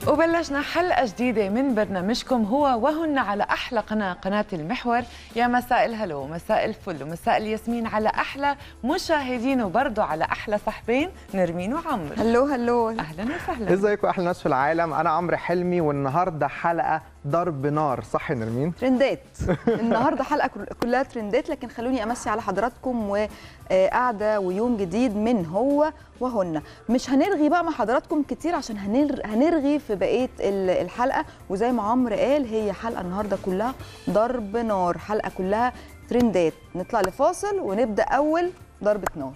وبلشنا حلقة جديدة من برنامجكم هو وهن على أحلى قناة المحور. يا مساء الهلو، مساء الفل ومساء الياسمين على أحلى مشاهدين، وبرضه على أحلى صاحبين نرمين وعمرو. هلو أهلا وسهلا. ازيكم احلى ناس في العالم، أنا عمرو حلمي والنهارده حلقة ضرب نار، صح يا نرمين؟ ترندات. النهارده حلقة كلها ترندات، لكن خلوني أمسي على حضراتكم وقاعدة ويوم جديد من هو وهن. مش هنرغي بقى مع حضراتكم كتير عشان هنرغي في بقية الحلقة، وزي ما عمرو قال هي حلقة النهارده كلها ضرب نار، حلقة كلها ترندات. نطلع لفاصل ونبدأ أول ضربة نار.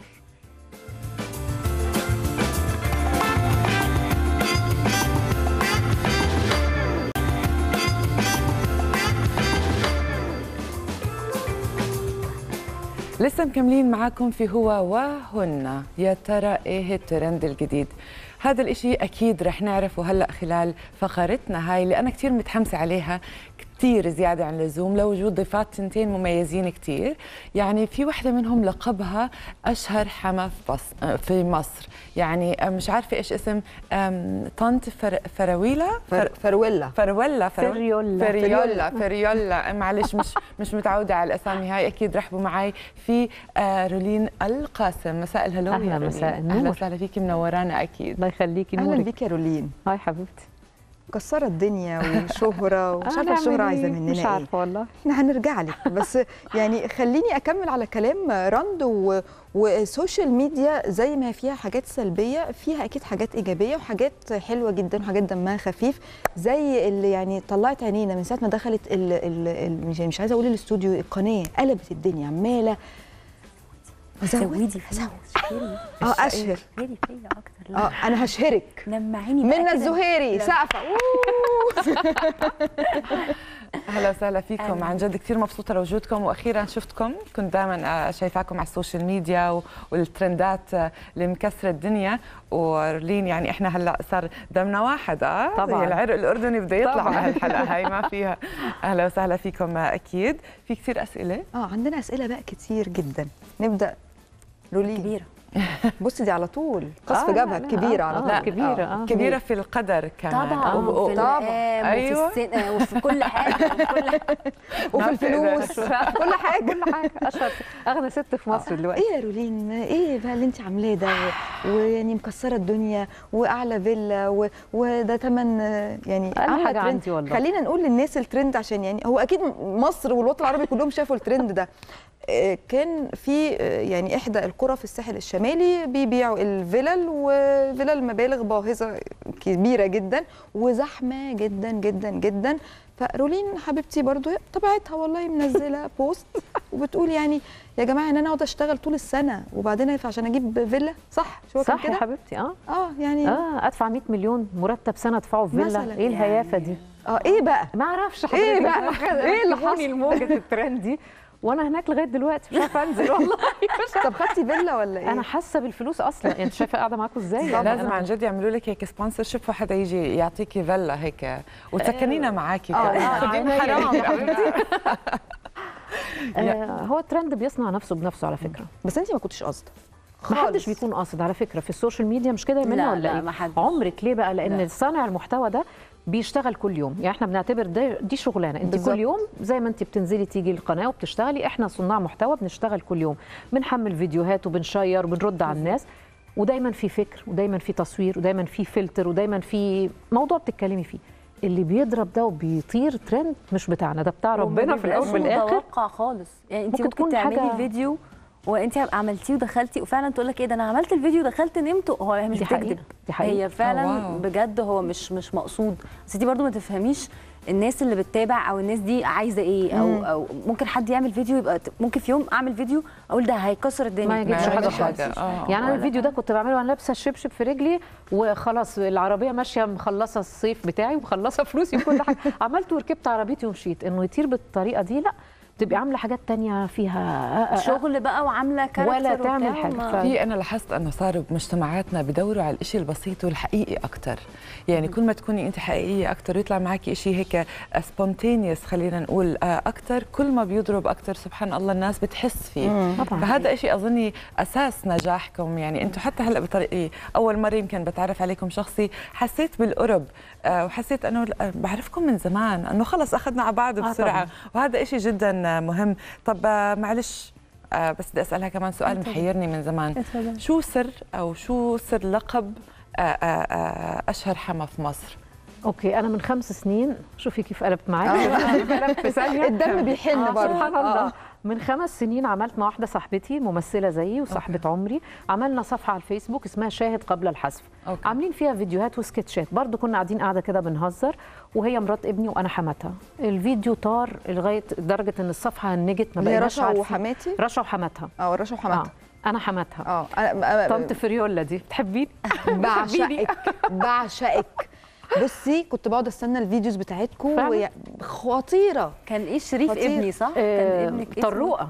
لسه مكملين معاكم في هو وهن. يا ترى ايه الترند الجديد؟ هذا الاشي اكيد رح نعرفه هلا خلال فقرتنا هاي اللي انا كثير متحمسه عليها، كثير زياده عن اللزوم، لوجود ضيفات تنتين مميزين كثير. يعني في وحده منهم لقبها اشهر حما في مصر، يعني مش عارفه ايش اسم طنط فريولا. معلش مش متعوده على الاسامي هاي. اكيد رحبوا معي في رولين القاسم. مساء الهلو. اهلا، مساء النور. اهلا وسهلا فيكي، منورانا اكيد. الله يخليكي، نورك. أهلا بيك يا رولين. هاي حبيبتي. مكسره الدنيا وشهره، ومش عارفه الشهره عايزه مننا مش عارفه والله. احنا هنرجع لك، بس يعني خليني اكمل على كلام رند. والسوشيال ميديا زي ما فيها حاجات سلبيه، فيها اكيد حاجات ايجابيه وحاجات حلوه جدا وحاجات دمها خفيف، زي اللي يعني طلعت عينينا من ساعه ما دخلت مش عايزه اقول الاستوديو، القناه قلبت الدنيا، عماله زودي اشهر فيا اكتر. انا هشهرك. لمعيني منى الزهيري سقفه. اهلا وسهلا فيكم. عن جد كثير مبسوطه لوجودكم، واخيرا شفتكم. كنت دائما شايفاكم على السوشيال ميديا والترندات اللي مكسره الدنيا. ورلين يعني احنا هلا صار دمنا واحد طبعا. العرق الاردني بده يطلع مع هالحلقه هاي، ما فيها. اهلا وسهلا فيكم. اكيد في كثير اسئله. عندنا اسئله بقى كتير جدا. نبدا. رولين كبيرة. بصي دي على طول قصف جبهة كبيرة على طول. كبيرة. كبيرة في القدر كمان. طبعا في الأيام. أيوة. وفي السن وفي كل حاجة وفي الفلوس. كل حاجة. اشهر اغنى ست في مصر دلوقتي. ايه يا رولين، ايه بقى اللي انت عاملاه ده؟ ويعني مكسرة الدنيا واعلى فيلا وده تمن يعني اقل حاجة عندي والله. خلينا نقول للناس الترند، عشان يعني هو اكيد مصر والوطن العربي كلهم شافوا الترند ده. كان في يعني احدى القرى في الساحل الشمالي بيبيعوا الفلل، وفلل مبالغ باهظه كبيره جدا وزحمه جدا جدا جدا. فرولين حبيبتي برضو طبيعتها والله منزله بوست وبتقول يعني يا جماعه ان انا اقعد اشتغل طول السنه وبعدين عشان اجيب فيلا، صح صح يا حبيبتي. يعني ادفع 100 مليون مرتب سنه ادفعه في فيلا. ايه الهيافه دي؟ ايه بقى؟ ما اعرفش ايه بقى؟ ايه اللي حصل الموجه الترند دي وانا هناك لغايه دلوقتي مش عارفه انزل والله. طب خدتي فيلا ولا ايه؟ انا حاسه بالفلوس اصلا. انت شايفه قاعده معاكم ازاي؟ لازم عن جد يعملوا لك هيك سبونسر شيب، وحدا يجي يعطيكي فيلا هيك وتسكنينا معاكي. حرام. هو الترند بيصنع نفسه بنفسه على فكره. بس انت ما كنتش قاصده. ما حدش بيكون قاصد على فكره في السوشيال ميديا، مش كده يا منى ولا ايه؟ ما حدش. عمرك ليه بقى؟ لان صانع المحتوى ده بيشتغل كل يوم. يعني احنا بنعتبر دي شغلانه. انت كل يوم زي ما انت بتنزلي تيجي القناه وبتشتغلي، احنا صناع محتوى بنشتغل كل يوم، بنحمل فيديوهات وبنشير وبنرد على الناس، ودايما في فكر ودايما في تصوير ودايما في فلتر ودايما في موضوع بتتكلمي فيه. اللي بيضرب ده وبيطير ترند مش بتاعنا، ده بتاع ربنا في الاول والاخر. متوقع خالص. يعني انت ممكن تعملي فيديو وانت عملتيه ودخلتي وفعلا تقول لك ايه ده انا عملت الفيديو دخلت نمت. هو مش بتكذب، هي فعلا بجد هو مش مقصود. بس انت برضو ما تفهميش الناس اللي بتتابع او الناس دي عايزه ايه. او ممكن حد يعمل فيديو يبقى ممكن في يوم اعمل فيديو اقول ده هيكسر الدنيا، ما يجيبش حاجه خالص. يعني انا الفيديو ده كنت بعمله وانا لابسه الشبشب في رجلي وخلاص العربيه ماشيه مخلصه الصيف بتاعي ومخلصه فلوسي وكل حاجه، عملت وركبت عربيتي ومشيت. انه يطير بالطريقه دي لا. تبقي عامله حاجات تانية فيها شغل بقى وعامله كاركتر ولا تعمل حاجه. في انا لاحظت انه صار بمجتمعاتنا بدوروا على الشيء البسيط والحقيقي اكثر، يعني كل ما تكوني انت حقيقيه اكثر ويطلع معك شيء هيك سبونتينيوس خلينا نقول اكثر، كل ما بيضرب اكثر سبحان الله الناس بتحس فيه. فهذا شيء اظني اساس نجاحكم، يعني انتم حتى هلا بطريقي اول مره يمكن بتعرف عليكم شخصي حسيت بالقرب وحسيت انه بعرفكم من زمان، انه خلص اخذنا على بعض بسرعه، وهذا شيء جدا مهم. طب معلش بس بدي اسالها كمان سؤال محيرني من زمان، شو سر او شو سر لقب اشهر حما في مصر؟ اوكي، انا من 5 سنين، شوفي كيف قلبت معاكي قلبت في ثانيه، الدم بيحن برضه سبحان الله. من 5 سنين عملت مع واحده صاحبتي ممثله زيي وصاحبه عمري، عملنا صفحه على الفيسبوك اسمها شاهد قبل الحذف. عاملين فيها فيديوهات وسكتشات، برضو كنا قاعدين قاعده كده بنهزر، وهي مرات ابني وانا حماتها. الفيديو طار لغايه درجه ان الصفحه هنجت، ما بقيناش رشا وحماتي، رشا وحماتها. رشا وحماتها. انا حماتها. انا طنط فريولا دي بتحبيني؟ بعشقك. بصي كنت بقعد استنى الفيديوز بتاعتكم خطيره. كان ايه شريف ابني صح؟ كان ابنك طروقه.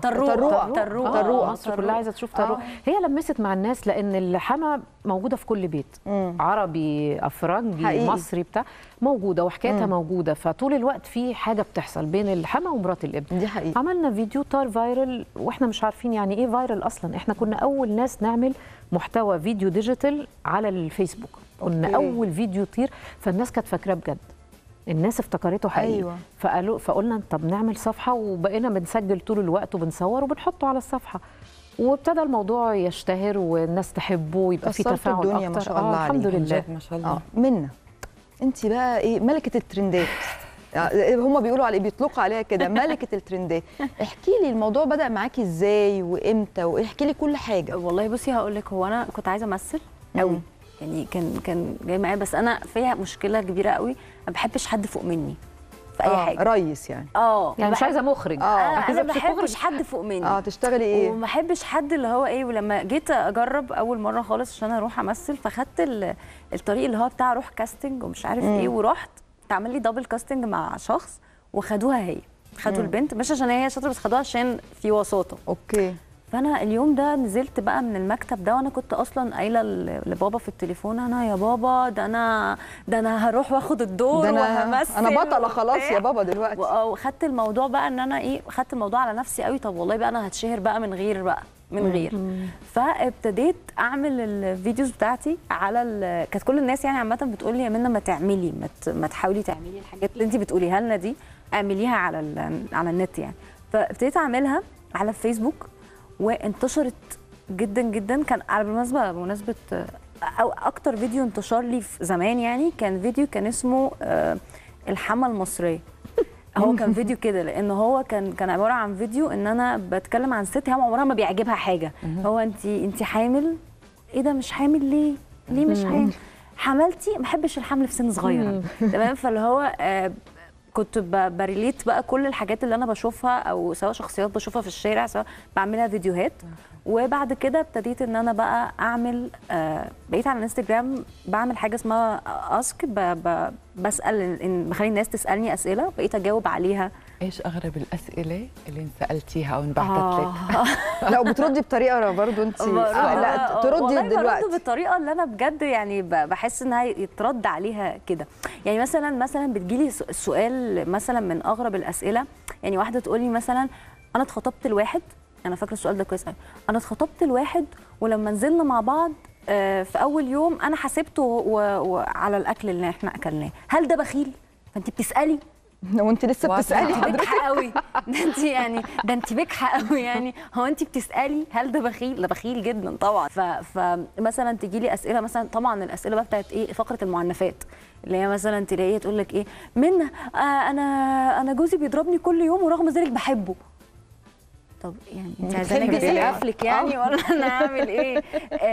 طروقه مصر كلها عايزه تشوف طروقه. هي لمست مع الناس لان الحما موجوده في كل بيت، عربي افرنجي حقيقي. مصري بتاع موجوده، وحكايتها موجوده، فطول الوقت في حاجه بتحصل بين الحما ومرات الابن. دي حقيقي. عملنا فيديو طار فايرل واحنا مش عارفين يعني ايه فايرل اصلا. احنا كنا اول ناس نعمل محتوى فيديو ديجيتال على الفيسبوك، كنا اول فيديو يطير، فالناس كانت فاكراه بجد، الناس افتكرته حقيقي. فقلنا طب نعمل صفحه، وبقينا بنسجل طول الوقت وبنصور وبنحطه على الصفحه، وابتدى الموضوع يشتهر والناس تحبه ويبقى في تفاعل الدنيا اكتر. ما شاء الله الحمد لله ما شاء الله. منا انت بقى ايه ملكه الترندات، هم بيقولوا على بيطلقوا عليها كده ملكه الترندات. احكي لي الموضوع بدأ معاكي ازاي وامتى، واحكي لي كل حاجه. والله بصي هقول لك، هو انا كنت عايزه امثل قوي، يعني كان جاي معايا، بس انا فيها مشكله كبيره قوي، ما بحبش حد فوق مني في اي حاجه. ريس يعني يعني مش عايزه مخرج. انا ما بحبش حد فوق مني. تشتغلي ايه؟ وما بحبش حد اللي هو ايه. ولما جيت اجرب اول مره خالص عشان اروح امثل، فخدت الطريق اللي هو بتاع روح كاستنج ومش عارف ايه، ورحت اتعمل لي دبل كاستنج مع شخص، وخدوها هي، خدوا البنت مش عشان هي شاطره، بس خدوها عشان في وساطه. اوكي. فانا اليوم ده نزلت بقى من المكتب ده، وانا كنت اصلا قايله لبابا في التليفون، انا يا بابا ده انا هروح واخد الدور وهمثل، انا بطله خلاص يا بابا دلوقتي. وخدت الموضوع بقى ان انا ايه، خدت الموضوع على نفسي قوي. طب والله بقى انا هتشهر بقى من غير فابتديت اعمل الفيديوز بتاعتي على كانت كل الناس يعني عامه بتقول لي يا منى ما تعملي، ما تحاولي تعملي الحاجات اللي انت بتقوليها لنا دي، اعمليها على النت يعني. فابتديت اعملها على الفيسبوك وانتشرت جدا جدا. كان على بمناسبه او اكتر فيديو انتشر لي في زمان يعني، كان فيديو كان اسمه الحما المصريه. هو كان فيديو كده، لان هو كان عباره عن فيديو ان انا بتكلم عن ست هي عمرها ما بيعجبها حاجه. هو انت حامل؟ ايه ده مش حامل ليه مش حامل؟ حملتي؟ ما بحبش الحمل في سن صغير. تمام. فاللي هو كنت بريليت بقى كل الحاجات اللي انا بشوفها، او سواء شخصيات بشوفها في الشارع، سواء بعملها فيديوهات. وبعد كده ابتديت ان انا بقى اعمل بقيت على الانستجرام بعمل حاجه اسمها اسك، بسال بخلي الناس تسالني اسئله، بقيت اجاوب عليها. ايش اغرب الاسئله اللي انسالتيها او انبعثت لك؟ لا وبتردي بطريقه برضه انت لا تردي دلوقتي برضه بالطريقه اللي انا بجد يعني بحس انها يترد عليها كده. يعني مثلا بتجيلي سؤال مثلا من اغرب الاسئله، يعني واحده تقول لي مثلا انا اتخطبت لواحد، انا فاكره السؤال ده كويس قوي، انا اتخطبت لواحد ولما نزلنا مع بعض في اول يوم انا حاسبته على الاكل اللي احنا اكلناه، هل ده بخيل؟ فانت بتسالي وانت لسه بتسالي حضرتك قوي ده انت يعني ده انت بجحه قوي يعني. هو انت بتسالي هل ده بخيل؟ ده بخيل جدا طبعا. فمثلا تجي لي اسئله، مثلا طبعا الاسئله بقى بتاعت ايه، فقره المعنفات، اللي هي مثلا تلاقيه تقول لك ايه، منى انا جوزي بيضربني كل يوم ورغم ذلك بحبه. طب يعني انت عايزاني اسقف لك يعني ولا انا اعمل ايه؟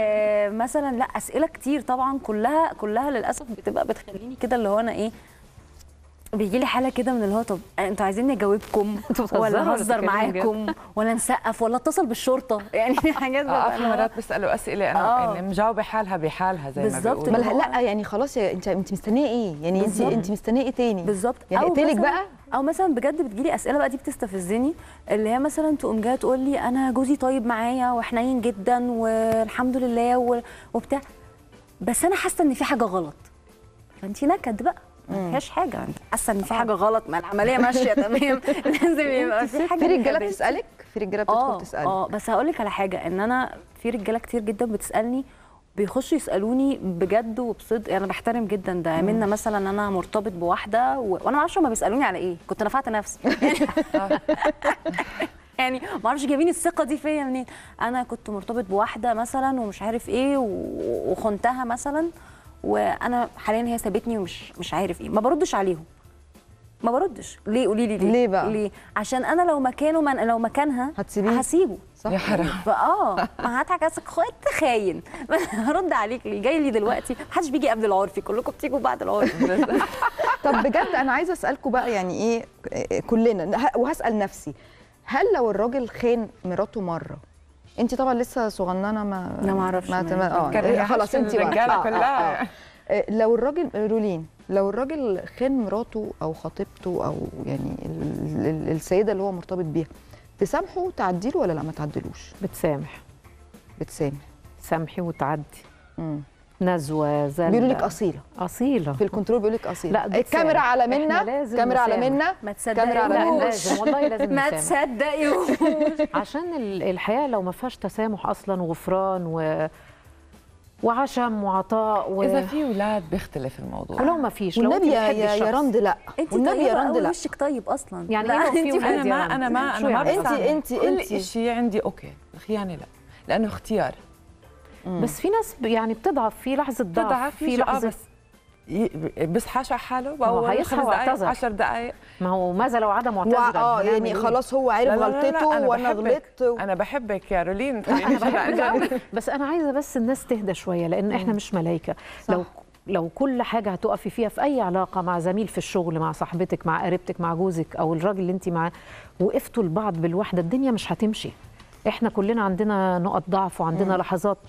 مثلا لا اسئله كتير طبعا، كلها للاسف بتبقى بتخليني كده اللي هو انا ايه، بيجي لي حاله كده من اللي هو طب انتوا عايزيني اجاوبكم ولا اهزر معاكم ولا نسقف ولا اتصل بالشرطه يعني حاجات في مرات بيسالوا اسئله انا يعني مجاوبه حالها بحالها زي ما بيقولوا. لا يعني خلاص انت مستنيه ايه يعني؟ انت مستنيه ايه تاني بالظبط؟ يعني اقتلك بقى. او مثلا بجد بتجيلي اسئله بقى دي بتستفزني، اللي هي مثلا تقوم جايه تقول لي انا جوزي طيب معايا وحنين جدا والحمد لله وبتاع، بس انا حاسه ان في حاجه غلط. فانت نكد بقى، ما فيهاش حاجه، انت حاسه ان في حاجه غلط، ما العمليه ماشيه تمام. لازم يبقى في حاجه. في رجاله بتسالك، في رجاله بتدخل تسالك. بس هقول لك على حاجه، ان انا في رجاله كتير جدا بتسالني، بيخشوا يسالوني بجد وبصدق. انا بحترم جدا ده. منا مثلا انا مرتبط بواحده وانا ما اعرفش هما بيسالوني على ايه، كنت رفعت نفسي يعني ما اعرفش جايبين الثقه دي فيا منين. انا كنت مرتبط بواحده مثلا ومش عارف ايه وخنتها مثلا، وانا حاليا هي سابتني ومش عارف ايه، ما بردش عليهم، ما بردش. ليه؟ قولي لي ليه؟ ليه بقى؟ ليه؟ عشان انا لو مكانه لو مكانها هسيبه. صح يا حرام. ما هضحك عليك خاين. هرد عليك ليه؟ جاي لي دلوقتي، محدش بيجي قبل العرفي، كلكم بتيجوا بعد العرفي. طب بجد انا عايزه اسالكم بقى يعني ايه كلنا، وهسال نفسي، هل لو الراجل خان مراته مره، انت طبعا لسه صغننه ما اعرفش خلاص انت الرجاله كلها لو الراجل رولين، لو الراجل خان مراته او خطيبته او يعني السيده اللي هو مرتبط بيها، تسامحه تعدي له ولا لا ما تعدلوش؟ بتسامح سامحي وتعدي. نزوه زله بيقولوا لك اصيله في الكنترول، بيقولوا لك اصيله. لا الكاميرا على منا، كاميرا على منا، ما تصدقيهوش. لازم والله لازم ما تصدقيهوش عشان الحياه لو ما فيهاش تسامح اصلا وغفران وعشم وعطاء اذا في اولاد بيختلف الموضوع، ولو ما فيش والنبي يا رند لا، والنبي يا رند لا، وشك طيب اصلا يعني انا ما انت كل شيء عندي اوكي، الخيانه لا، لانه اختيار. بس في ناس يعني بتضعف في لحظه ضعف، في لحظه بيصحاش على حاله هو هيصحى ويعتذر 10 دقائق. ما هو ماذا لو عدم معتذر؟ يعني خلاص هو عرف غلطته وانا غلطت انا بحبك يا رولين. بس انا عايزه بس الناس تهدى شويه، لان احنا مش ملايكه. لو كل حاجه هتقفي فيها في اي علاقه مع زميل في الشغل، مع صاحبتك، مع قريبتك، مع جوزك او الراجل اللي انت معاه، وقفتوا لبعض بالوحده، الدنيا مش هتمشي. احنا كلنا عندنا نقط ضعف وعندنا لحظات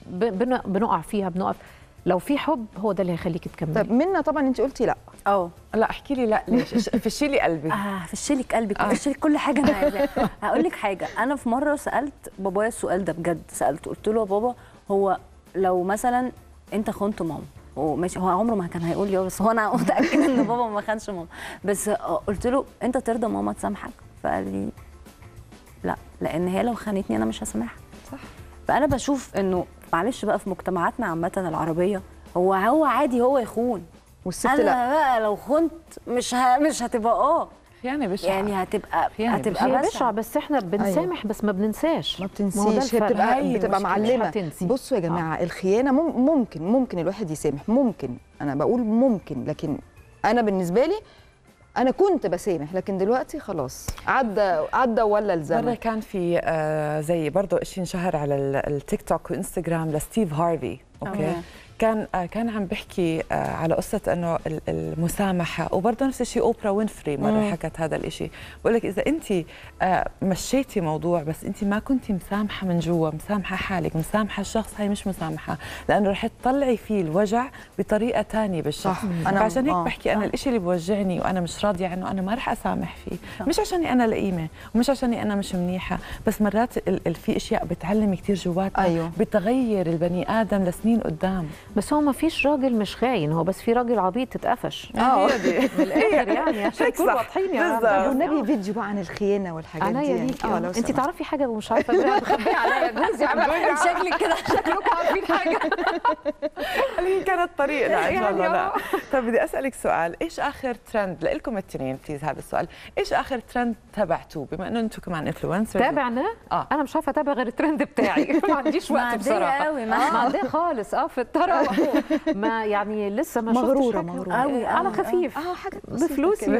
بنقع فيها، بنقف. لو في حب هو ده اللي هيخليكي تكملي. طب منا طبعا انت قلتي لا. لا احكي لي لا ليش؟ فشي لي قلبي. فشي لك قلبك، فشي لك كل حاجه انا عايزاها. هقول لك حاجه، انا في مره سالت بابايا السؤال ده بجد، سالته قلت له يا بابا هو لو مثلا انت خنت ماما وماشي، هو عمره ما كان هيقول لي بس هو انا متاكده ان بابا ما خانش ماما، بس قلت له انت ترضى ماما تسامحك؟ فقال لي لا، لان هي لو خانتني انا مش هسامحها. صح. فانا بشوف انه معلش بقى في مجتمعاتنا عامه العربيه هو عادي هو يخون، والست أنا لا. بقى لو خنت مش هتبقى خيانه بشعه، يعني هتبقى بشعه. بس احنا بنسامح بس ما بننساش. ما بتنسيش، هي بتبقى معلمه. بصوا يا جماعه الخيانه ممكن الواحد يسامح، ممكن، انا بقول ممكن، لكن انا بالنسبه لي انا كنت بسامح، لكن دلوقتي خلاص عدى ولا الزمن. مرة كان في زي برضه شيء انشهر على التيك توك وانستغرام لستيف هارفي، اوكي. كان عم بحكي على قصه انه المسامحه، وبرضه نفس الشيء اوبرا وينفري مره حكت هذا الشيء، بقول لك اذا انت مشيتي موضوع بس انت ما كنتي مسامحه من جوا، مسامحه حالك، مسامحه الشخص، هاي مش مسامحه، لانه رح تطلعي فيه الوجع بطريقه ثانيه بالشخص. فعشان هيك بحكي انا الشيء اللي بوجعني وانا مش راضيه عنه انا ما رح اسامح فيه، مش عشاني انا لئيمه ومش عشاني انا مش منيحه، بس مرات في اشياء بتعلم كثير جواتنا، بتغير البني ادم لسنين قدام. بس هو ما فيش راجل مش خاين، هو بس في راجل عبيط اتقفش. هي دي من الاخر يعني، عشان نكون واضحين يا رب. والنبي فيديو بقى عن الخيانه والحاجات دي يعني. انت تعرفي حاجه ومش عارفه تخبيها عليا جوزي عمل شكلك كده، شكلكم عارفين حاجه. هي كانت طريقنا ان شاء الله. لا طب بدي اسالك سؤال، ايش اخر ترند لكم التنين بليز؟ هذا السؤال، ايش اخر ترند تبعتوه بما انه انتم كمان انفلونسر؟ تابعنا؟ انا مش عارفه اتابع غير الترند بتاعي. ما عنديش وقت بصراحه. معديه خالص في الطرف ما يعني لسه ما مغروره شفتش قوي على خفيف حاجه بفلوسي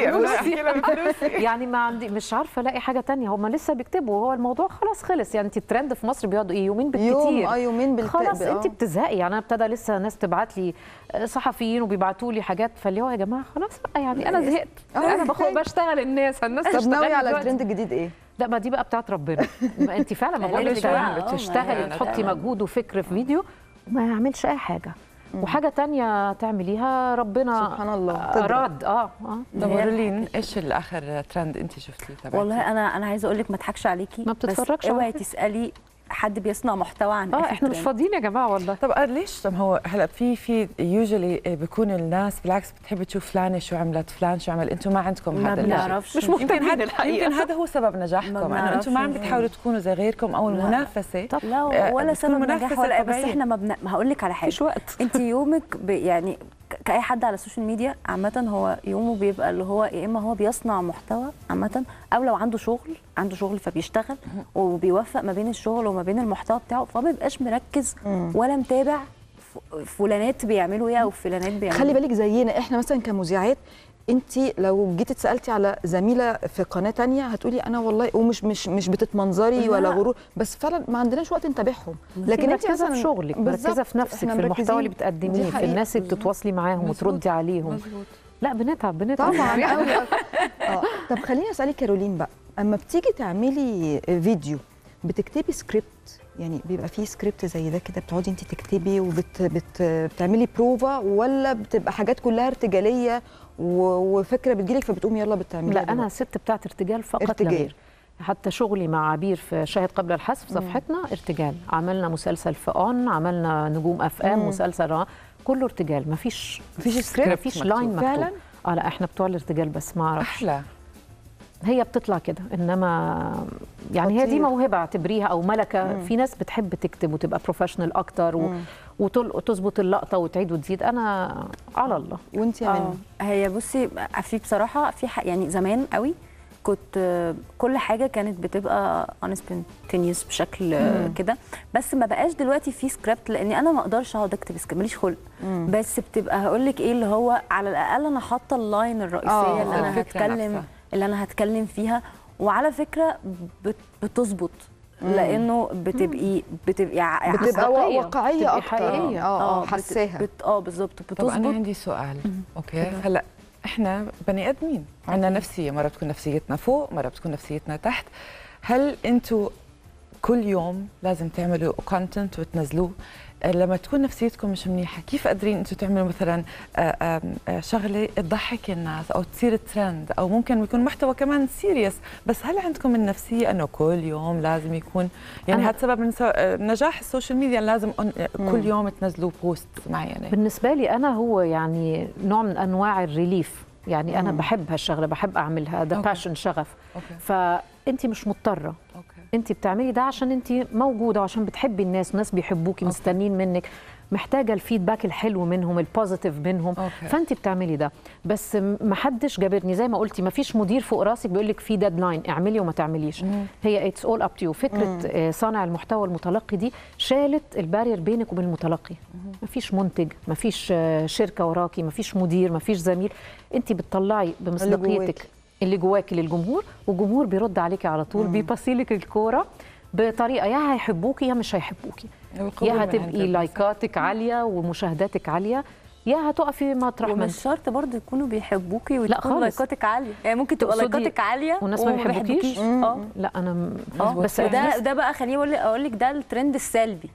يعني ما عندي مش عارفه الاقي حاجه تانية. هم لسه بيكتبوا، هو الموضوع خلاص خلص يعني. انت الترند في مصر بيقعدوا يومين بالكتير، يومين خلاص انت بتزهقي يعني. انا ابتدى لسه ناس تبعت لي صحفيين وبيبعتوا لي حاجات، فاللي هو يا جماعه خلاص بقى يعني انا زهقت. انا بشتغل الناس طب ناوي على الترند الجديد ايه؟ لا ما دي بقى بتاعت ربنا. انت فعلا ما بقولش بتشتغلي تحطي مجهود وفكر في فيديو وما يعملش اي حاجه، وحاجه تانية تعمليها ربنا سبحان الله اراد. طب مارلين ايش الاخر ترند انت شفتيه تبعتي؟ والله انا عايزه اقول لك ما اضحكش عليكي، ما بتتفرجش بس اوعي تسالي حد بيصنع محتوى عن احنا مش فاضيين يا جماعه والله. طب ليش؟ طب هو هلا في يوجولي بيكون الناس بالعكس بتحب تشوف فلانه شو عملت، فلان شو عمل، انتم ما عندكم هذا الشيء. ما بنعرفش، مش مهتمين الحقيقه. يمكن هذا هو سبب نجاحكم، انه انتم ما عم بتحاولوا تكونوا زي غيركم او المنافسه. لا ولا سبب نجاح ولا، بس احنا ما هقول لك على حاجه. مفيش وقت. انت يومك يعني كأي حد على السوشيال ميديا عامة، هو يومه بيبقى اللي هو يا إما هو بيصنع محتوى عامة، أو لو عنده شغل فبيشتغل وبيوفق ما بين الشغل وما بين المحتوى بتاعه، فما بيبقاش مركز ولا متابع فلانات بيعملوا ايه او فلانات بيعملوا. خلي بالك زينا احنا مثلا كمذيعات، انت لو جيتي اتسالتي على زميله في قناه تانية هتقولي انا والله، ومش مش بتتمنظري ولا غرور، بس فعلا ما عندناش وقت نتابعهم. لكن انت مثلا في شغلك، مركزه في نفسك، في المحتوى اللي بتقدميه، في الناس اللي بتتواصلي معاهم وتردي عليهم. مزبوط. لا بنتعب طبعا قوي. طب خليني اسالك كارولين بقى، اما بتيجي تعملي فيديو بتكتبي سكريبت؟ يعني بيبقى فيه سكريبت زي ده كده بتقعدي انت تكتبي وبتعملي بروفا، ولا بتبقى حاجات كلها ارتجاليه وفكره بتجيلك فبتقومي يلا بتعمليها؟ لا انا ست بتاعت ارتجال فقط لا غير. حتى شغلي مع عبير في شاهد قبل الحذف صفحتنا ارتجال. عملنا مسلسل في عملنا نجوم اف ام، مسلسل كله ارتجال، مفيش سكريبت، مفيش لاين مكتوب فعلا. لا احنا بتوع الارتجال بس، ما اعرفش. احلى هي بتطلع كده، انما يعني خطير. هي دي موهبه اعتبريها او ملكه. في ناس بتحب تكتب وتبقى بروفيشنال اكتر وتظبط اللقطه وتعيد وتزيد. انا على الله. وانت يا منى؟ هي بصي، في بصراحه في يعني زمان قوي كنت كل حاجه كانت بتبقى سبونتينيوس بشكل كده، بس ما بقاش دلوقتي في سكريبت، لاني انا ما اقدرش اقعد اكتب سكريبت، ماليش خلق. بس بتبقى هقول لك ايه اللي هو على الاقل انا حاطه اللاين الرئيسيه اللي انا هتكلم فيها. وعلى فكره بتظبط، لانه بتبقى واقعيه اكتر. حساها بالظبط بتظبط. طب انا عندي سؤال. اوكي هلا احنا بني ادمين عندنا نفسيه، مره بتكون نفسيتنا فوق، مره بتكون نفسيتنا تحت. هل انتم كل يوم لازم تعملوا كونتنت وتنزلوه؟ لما تكون نفسيتكم مش منيحه كيف قادرين انتم تعملوا مثلا شغله تضحك الناس او تصير ترند، او ممكن يكون محتوى كمان سيريس، بس هل عندكم النفسيه انه كل يوم لازم يكون يعني هذا سبب من نجاح السوشيال ميديا، لازم كل يوم تنزلوا بوست معينه؟ بالنسبه لي انا هو يعني نوع من انواع الريليف، يعني انا بحب هالشغله، بحب اعملها، ده باشن، شغف. فانت مش مضطره. انت بتعملي ده عشان انت موجوده وعشان بتحبي الناس، الناس بيحبوكي، مستنين منك، محتاجه الفيدباك الحلو منهم، البوزيتيف منهم. فانت بتعملي ده. بس ما حدش جابرني، زي ما قلتي ما فيش مدير فوق راسك بيقول لك في ديدلاين اعملي وما تعمليش. هي اتس اول اب تو يو. فكره صانع المحتوى المتلقي دي شالت البارير بينك وبين المتلقي. ما فيش منتج، ما فيش شركه وراكي، ما فيش مدير، ما فيش زميل. انت بتطلعي بمصداقيتك اللي جواكي للجمهور، والجمهور بيرد عليكي على طول، بيبصيلك الكوره بطريقه يا هيحبوكي يا مش هيحبوكي، يا هتبقي لايكاتك عاليه ومشاهداتك عاليه، يا هتقفي مطرح. ومش شرط برضه يكونوا بيحبوكي وتكون لايكاتك عاليه، يعني ممكن تبقى لايكاتك عاليه والناس ما بيحبوكيش. لا انا بس ده بقى خليني اقول لك ده الترند السلبي.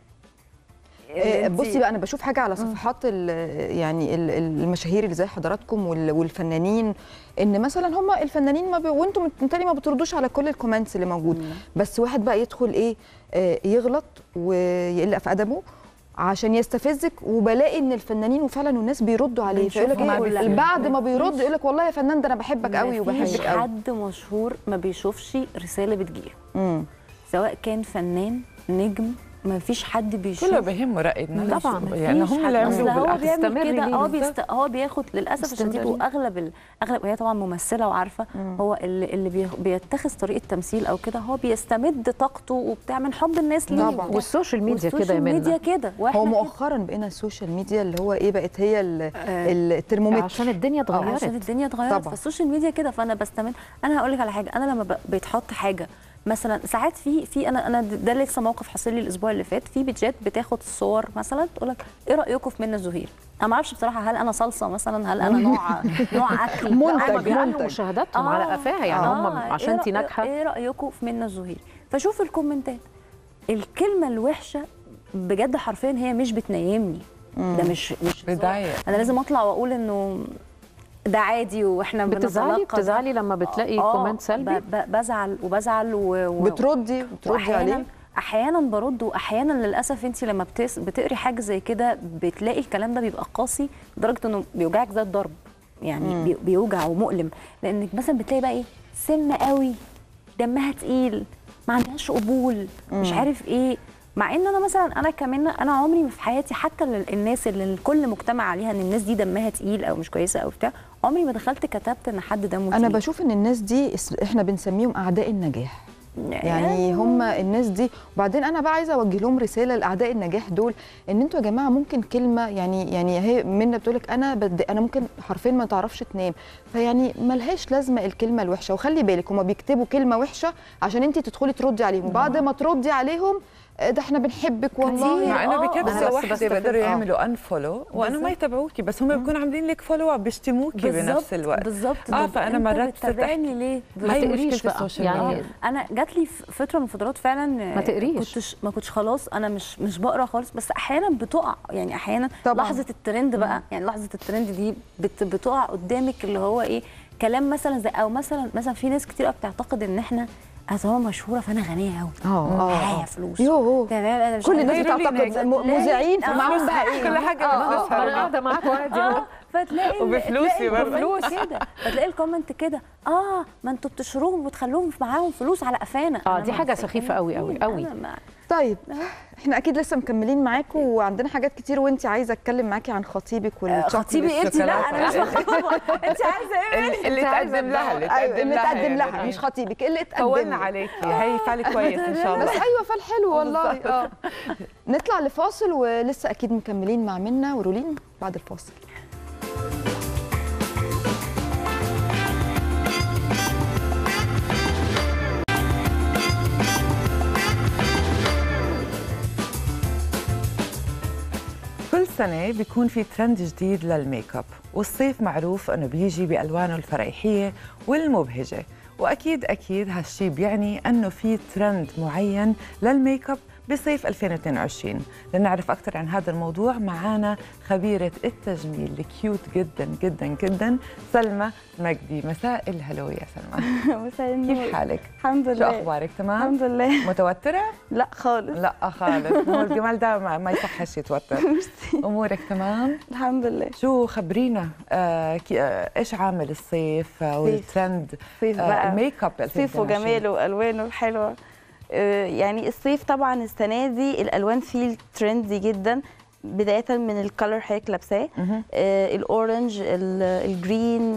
بصي بقى، انا بشوف حاجه على صفحات يعني المشاهير اللي زي حضراتكم والفنانين، ان مثلا هم الفنانين وانتم بالتالي ما بتردوش على كل الكومنتس اللي موجود، بس واحد بقى يدخل يغلط ويقلق في ادبه عشان يستفزك، وبلاقي ان الفنانين وفعلا والناس بيردوا عليه، فيقول لك بعد ما بيرد يقول لك والله يا فنان ده انا بحبك قوي وبحبك قوي. حد مشهور ما بيشوفش رساله بتجيله، سواء كان فنان، نجم، ما فيش حد بيشوف، كله بيهمه راي الناس طبعا يعني هم اللي عملوا هو بيعمل كده. ليه؟ هو بياخد للاسف الشديد، واغلب وهي طبعا ممثله وعارفه هو اللي بيتخذ طريقه تمثيل او كده هو بيستمد طاقته وبتاع من حب الناس ليه. والسوشيال ميديا كده السوشيال ميديا كده. هو مؤخرا بقينا السوشيال ميديا اللي هو ايه، بقت هي الترمومتر عشان الدنيا اتغيرت. عشان الدنيا اتغيرت فالسوشيال ميديا كده. فانا بستمد. انا هقول لك على حاجه، انا لما بيتحط حاجه مثلا ساعات في انا ده لسه موقف حصل لي الاسبوع اللي فات، في بيتجات بتاخد الصور مثلا تقول لك ايه رايكم في منى الزهير. انا ما اعرفش بصراحه هل انا صلصه مثلا، هل انا نوع اكل منتج مشاهداتهم على قفاها يعني هم عشان انت ناجحه. ايه رايكم في منى الزهير؟ فشوف الكومنتات، الكلمه الوحشه بجد حرفيا هي مش بتنيمني. ده مش بدايه. انا لازم اطلع واقول انه ده عادي واحنا بتزعلي لما بتلاقي كومنت سلبي؟ بزعل بتردي عليه. احيانا برد، واحيانا للاسف انت لما بتقري حاجه زي كده بتلاقي الكلام ده بيبقى قاسي لدرجه انه بيوجعك زي الضرب يعني. بيوجع ومؤلم، لانك مثلا بتلاقي بقى ايه، سمنه قوي، دمها تقيل، ما عندهاش قبول، مش عارف ايه. مع ان انا مثلا انا كمان انا عمري في حياتي حتى الناس اللي الكل مجتمع عليها ان الناس دي دمها تقيل او مش كويسه او بتاع، عمري ما دخلت كتبت ان حد دمه تقيل. انا بشوف ان الناس دي احنا بنسميهم اعداء النجاح. يعني هم الناس دي. وبعدين انا بقى عايزه اوجه لهم رساله لاعداء النجاح دول، ان انتوا يا جماعه ممكن كلمه يعني هي منى بتقول لك انا ممكن حرفيا ما تعرفش تنام، فيعني ملهاش لازمه الكلمه الوحشه. وخلي بالك هم بيكتبوا كلمه وحشه عشان انت تدخلي تردي عليهم، بعد ما تردي عليهم ده احنا بنحبك والله. مع انه بكبسه واحده بيقدروا يعملوا انفولو وانه ما يتابعوكي، بس هم بيكونوا عاملين لك فولو بيشتموكي بنفس الوقت. بالظبط. فانا مرات بتتابعني ليه؟ ما تقريش بقى يعني. انا جات لي فتره من الفترات فعلا ما تقريش، ما كنتش خلاص انا مش بقرا خالص، بس احيانا بتقع يعني. احيانا طبعا. لحظه الترند بقى يعني، لحظه الترند دي بتقع قدامك اللي هو ايه، كلام مثلا زي او مثلا في ناس كتير بتعتقد ان احنا هو مشهوره فانا غنيه قوي معايا فلوس. كل الناس بتعتقد مذيعين فمعاهم بقى ايه كل حاجه انا قاعده معاك وادي فتلاقي وبفلوسي بفلوس كده، فتلاقي الكومنت كده ما انتوا بتشروهم وبتخلوهم معاهم فلوس على قفانا. دي حاجه سخيفه قوي قوي قوي. طيب احنا اكيد لسه مكملين معاكم وعندنا حاجات كتير، وانت عايزه اتكلم معاكي عن خطيبك خطيبي انت. لا انا مش مخطوبه. انت عايزه ايه؟ اللي تقدم لها اللي تقدم لها مش خطيبك، اللي تقدم طولنا عليكي. هي فعل كويس ان شاء الله. بس ايوه فعل حلو والله. نطلع لفاصل ولسه اكيد مكملين مع منى ورولين بعد الفاصل. كل سنة بيكون في ترند جديد للميك اب، والصيف معروف انه بيجي بالوانه الفريحية والمبهجة، واكيد هالشي بيعني انه في ترند معين للميك اب بصيف 2022. لنعرف اكثر عن هذا الموضوع معانا خبيرة التجميل الكيوت جدا جدا جدا سلمى مجدي. مساء الهلو يا سلمى. مساء النور. كيف حالك؟ الحمد لله. شو اخبارك؟ تمام؟ الحمد لله. متوترة؟ لا خالص. لا خالص. هو الجمال ده ما يصحش يتوتر. امورك تمام؟ الحمد لله. شو خبرينا ايش عامل الصيف والترند الميك اب صيف وجماله والوانه الحلوه. يعني الصيف طبعا السنه دي الالوان فيه ترندي جدا، بدايه من الكالر حضرتك لابساه، الاورنج، الجرين،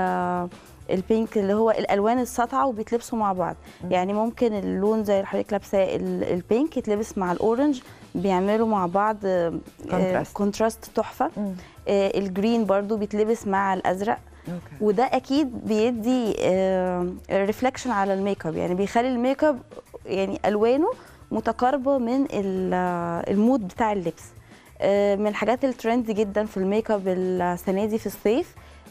البينك، اللي هو الالوان الساطعه وبيتلبسوا مع بعض. يعني ممكن اللون زي اللي حضرتك لابساه البينك يتلبس مع الاورنج، بيعملوا مع بعض كونتراست تحفه. الجرين برضو بيتلبس مع الازرق. وده اكيد بيدي ريفلكشن على الميك اب، يعني بيخلي الميك اب يعني الوانه متقاربه من المود بتاع اللبس. من الحاجات الترند جدا في الميك اب السنه دي في الصيف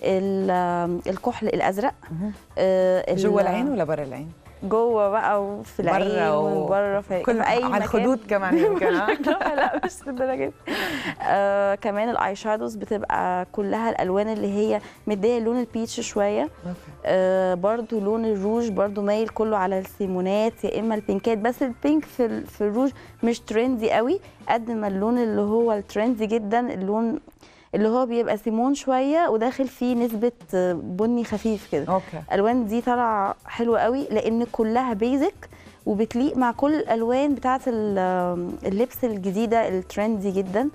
الكحل الازرق. جوه العين ولا بره العين؟ جوه بقى وفي العين ومن بره في اي على الخدود كمان يمكن. لا مش للدرجه. كمان الاي شادوز بتبقى كلها الالوان اللي هي مديه لون البيتش شويه. برضو لون الروج برضو مايل كله على السيمونات يا اما البينكات، بس البينك في الروج مش ترندي قوي قد ما اللون اللي هو الترندي جدا، اللون اللي هو بيبقى سيمون شويه وداخل فيه نسبه بني خفيف كده. الالوان دي طالعه حلوه قوي لان كلها بيزك وبتليق مع كل الالوان بتاعه اللبس الجديده الترندي جدا.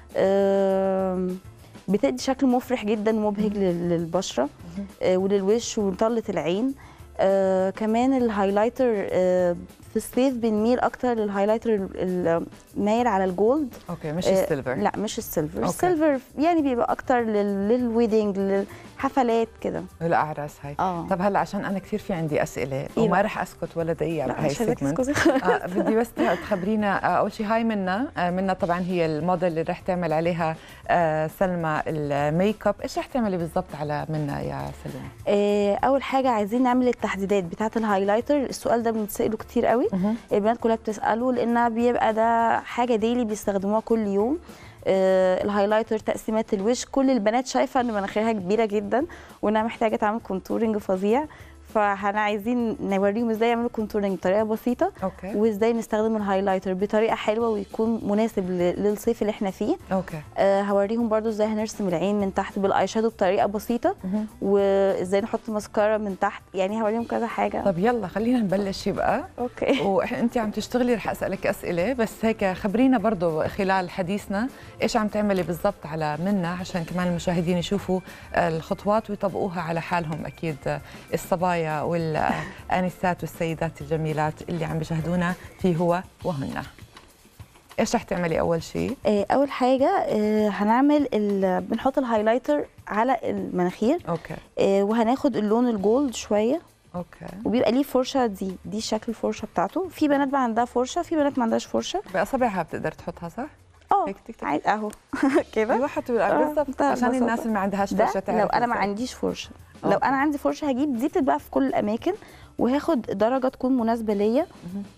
بتدي شكل مفرح جدا ومبهج للبشره وللوش وطلة العين. كمان الهايلايتر في الصيف بنميل اكتر للهايلايتر المايل على الجولد. اوكي، مش السيلفر. لا مش السيلفر. السيلفر يعني بيبقى اكتر للويدنج، للحفلات كده، الاعراس هاي. طب هلا عشان انا كثير في عندي اسئله وما رح اسكت ولا دقيقه بهي السيجمنت. بدي بس تخبرينا اول شيء، هاي منا طبعا هي الموديل اللي رح تعمل عليها سلمى الميك اب. ايش رح تعملي بالضبط على منا يا سلمى؟ اول حاجه عايزين نعمل التحديدات بتاعه الهايلايتر. السؤال ده بنتساله كتير قوي، البنات كلها بتساله لان بيبقى ده حاجه ديلي بيستخدموها كل يوم. الهايلايتر، تقسيمات الوش، كل البنات شايفه ان مناخيرها كبيره جدا وانها محتاجه تعمل كونتورنج فظيع، فاحنا عايزين نوريهم ازاي يعملوا كونتورنج بطريقه بسيطه. وازاي نستخدم الهايلايتر بطريقه حلوه ويكون مناسب للصيف اللي احنا فيه. هوريهم برضو ازاي هنرسم العين من تحت بالاي شادو بطريقه بسيطه، وازاي نحط ماسكارا من تحت. يعني هوريهم كذا حاجه. طب يلا خلينا نبلش يبقى. وانت عم تشتغلي رح اسالك اسئله، بس هيك خبرينا برضو خلال حديثنا ايش عم تعملي بالضبط على منا، عشان كمان المشاهدين يشوفوا الخطوات ويطبقوها على حالهم. اكيد الصبايا والآنسات والسيدات الجميلات اللي عم بيشاهدونا في هو وهن. ايش رح تعملي اول شيء؟ اول حاجه هنعمل بنحط الهايلايتر على المناخير. وهناخد اللون الجولد شويه. وبيبقى ليه فرشه، دي شكل الفرشه بتاعته. في بنات بقى عندها فرشه، في بنات ما عندهاش فرشه. باصابعها بتقدر تحطها صح؟ عادي اهو كده. ايوه بالضبط، عشان الناس اللي ما عندهاش فرشه تعرف. لو انا ما عنديش فرشه، لو انا عندي فرشه هجيب دي، بتتباع في كل الاماكن، وهاخد درجه تكون مناسبه ليا.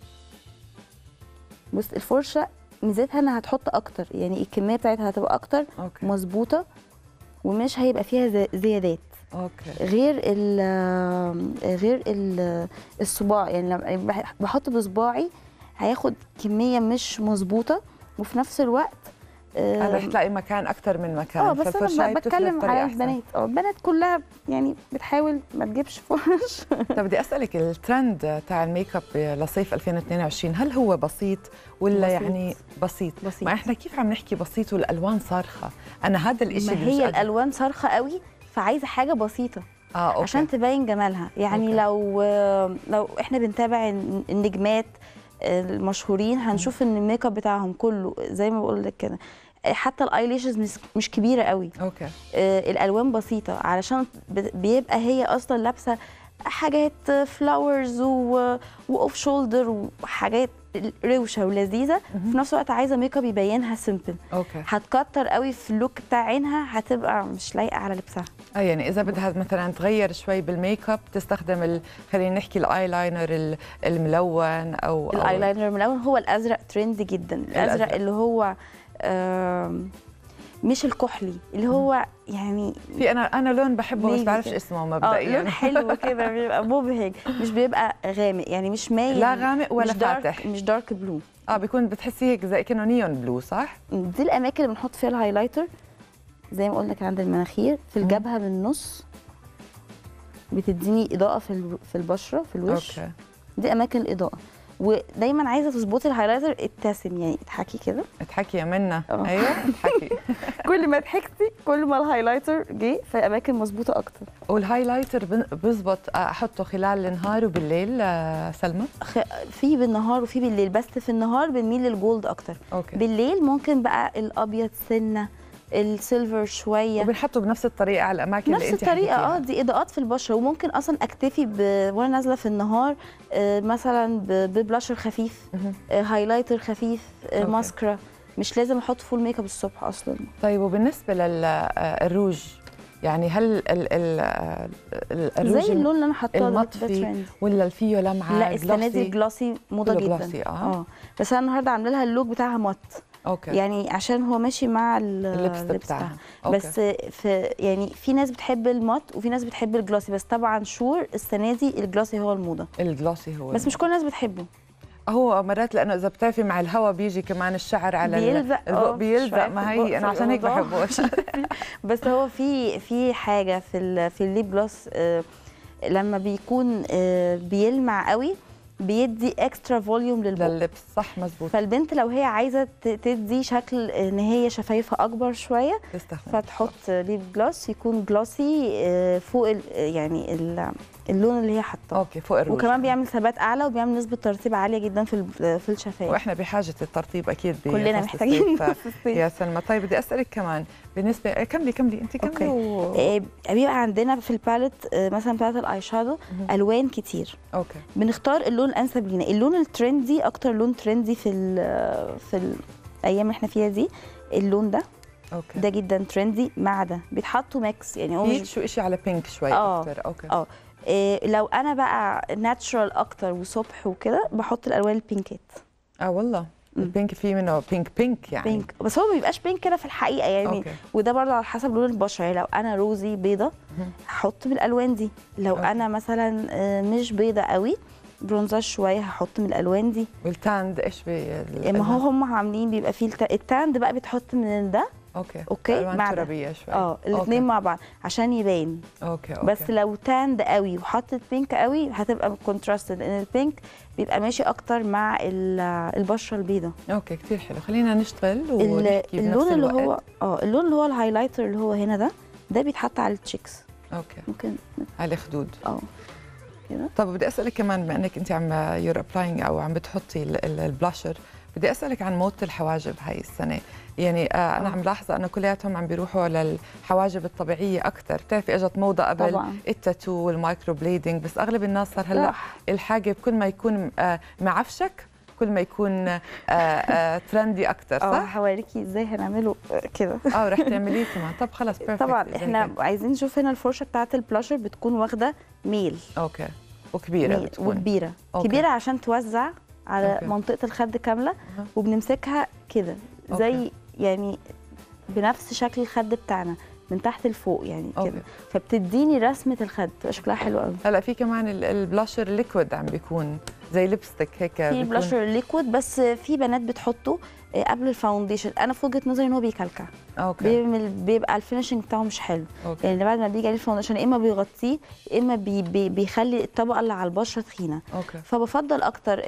بص الفرشه ميزتها انها هتحط اكتر، يعني الكميه بتاعتها هتبقى اكتر مظبوطه ومش هيبقى فيها زيادات. غير الصباع، يعني لما بحط بصباعي هياخد كميه مش مظبوطه، وفي نفس الوقت رح تلاقي مكان اكثر من مكان. بس انا بتكلم على البنات. البنات كلها يعني بتحاول ما تجيبش فرش. طب بدي اسالك، الترند تاع الميك اب لصيف 2022 هل هو بسيط ولا يعني بسيط؟ ما احنا كيف عم نحكي بسيط والالوان صارخه؟ انا هذا الشيء ما هي الالوان صارخه قوي، فعايزه حاجه بسيطه عشان تبين جمالها. يعني لو احنا بنتابع النجمات المشهورين هنشوف ان الميك اب بتاعهم كله زي ما بقول لك كده، حتى الايليشز مش كبيره قوي. الالوان بسيطه علشان بيبقى هي اصلا لابسه حاجات فلاورز واوف شولدر وحاجات روشه ولذيذه، في نفس الوقت عايزه ميك اب يبينها سيمبل. هتكتر قوي في اللوك بتاع عينها، هتبقى مش لايقه على لبسها. يعني اذا بدها مثلا تغير شوي بالميك اب تستخدم خلينا نحكي الايلاينر الملون او الايلاينر الملون. هو الازرق ترند جدا. الازرق اللي هو مش الكحلي، اللي هو يعني في انا لون بحبه بس بعرفش اسمه مبدئيا. لون حلو كده بيبقى مبهج، مش بيبقى غامق، يعني مش مايل، لا غامق ولا فاتح، مش دارك بلو. بيكون بتحسيه هيك زي كأنه نيون بلو صح؟ دي الاماكن اللي بنحط فيها الهايلايتر زي ما قلنا كده، عند المناخير، في الجبهه بالنص، بتديني اضاءه في البشره في الوش. دي اماكن الاضاءه. ودايما عايزه تظبطي الهايلايتر ابتسم، يعني اضحكي كده. اضحكي يا منى. ايوه اضحكي. كل ما ضحكتي كل ما الهايلايتر جه في اماكن مظبوطه اكتر. والهايلايتر بيظبط احطه خلال النهار وبالليل سلمى؟ في بالنهار وفي بالليل، بس في النهار بنميل للجولد اكتر. بالليل ممكن بقى الابيض سنه، السيلفر شويه، وبنحطه بنفس الطريقه على الاماكن اللي انت حكيتيها. نفس الطريقه. دي اضاءات في البشره. وممكن اصلا اكتفي وانا نازله في النهار مثلا ببلاشر خفيف، هايلايتر خفيف، ماسكرا. مش لازم احط فول ميك اب الصبح اصلا. طيب وبالنسبه للروج، يعني هل الروج زي اللون اللي انا حاطاه المطفي ولا فيه لمعه؟ لا السنه دي الجلاسي موضه جدا. بس انا النهارده عامله لها اللوك بتاعها مات. يعني عشان هو ماشي مع اللبس بتاعها. بس يعني في ناس بتحب المات وفي ناس بتحب الجلاسي، بس طبعا شور السنه دي الجلاسي هو الموضه. الجلاسي هو بس مش كل الناس بتحبه. هو مرات لانه اذا بتعرفي مع الهواء بيجي كمان الشعر على بيلزق. ما هي انا عشان هيك بحبه. بس هو في حاجه في الليب جلوس لما بيكون بيلمع قوي بيدي اكسترا فوليوم لللبس. صح مظبوط. فالبنت لو هي عايزه تدي شكل ان هي شفايفها اكبر شويه فتحط ليب جلوس يكون جلوسي فوق يعني اللون اللي هي حاطاه. اوكي فوق الروج. وكمان بيعمل ثبات اعلى وبيعمل نسبه ترطيب عاليه جدا في الشفايف. واحنا بحاجه للترطيب اكيد كلنا محتاجين يا سلمى. طيب بدي اسالك كمان بالنسبه كملي انت بيبقى عندنا في الباليت مثلا بتاعت الاي شادو الوان كتير. اوكي بنختار اللون الانسب لينا. اللون الترندي اكتر لون ترندي في الايام اللي احنا فيها دي اللون ده. اوكي ده جدا ترندي مع ده بيتحطوا ميكس يعني هو شو شيء على بينك شوي اكتر. اوكي لو انا بقى ناتشرال اكتر وصبح وكده بحط الالوان البينكات. والله البينك فيه منه بينك يعني بينك بس هو ما بيبقاش بينك كده في الحقيقه يعني. أوكي. وده برضه على حسب لون البشره يعني. لو انا روزي بيضه هحط بالالوان دي. لو أوكي. انا مثلا مش بيضه قوي برونزاج شويه هحط من الالوان دي. والتاند ايش ما هو هم عاملين بيبقى فيه التاند بقى بتحط من ده. اوكي مع ترابيه شوي. الاثنين مع بعض عشان يبان. اوكي بس لو تاند قوي وحطت بينك قوي هتبقى كونتراستد لان البينك بيبقى ماشي اكتر مع البشره البيضاء. اوكي كثير حلو. خلينا نشتغل ونحكي اللون اللي هو اللون اللي هو الهايلايتر اللي هو هنا ده بيتحط على التشيكس. اوكي ممكن على الخدود. كده. طب بدي اسالك كمان بما انك انت عم يور ابلاينج او عم بتحطي البلاشر، بدي اسالك عن موضه الحواجب هاي السنه. يعني انا عم لاحظه انه كلياتهم عم بيروحوا للحواجب الطبيعيه اكثر. بتعرفي اجت موضه قبل طبعا التاتو والمايكرو بليدنج، بس اغلب الناس صار هلا الحاجب كل ما يكون معفشك كل ما يكون ترندي اكثر. صح؟ حواليكي ازاي هنعمله كده. رح تعمليه كمان. طب خلص بيرفكت. طبعا احنا عايزين نشوف هنا الفرشه بتاعت البلاشر بتكون واخده ميل. اوكي وكبيره بتكون. وكبيره كبيره عشان توزع على منطقه الخد كامله. وبنمسكها كده زي يعني بنفس شكل الخد بتاعنا من تحت لفوق يعني كده. فبتديني رسمه الخد تبقى شكلها حلو قوي. هلا في كمان البلاشر ليكويد عم بيكون زي ليبستيك هيك. في بلاشر ليكويد بس في بنات بتحطه قبل الفاونديشن. انا في وجهه نظري ان هو بيكلكع. بيبقى الفينشنج بتاعه مش حلو. يعني بعد ما بيجي عليه الفاونديشن اما بيغطيه اما بيخلي الطبقه اللي على البشره تخينه. فبفضل اكتر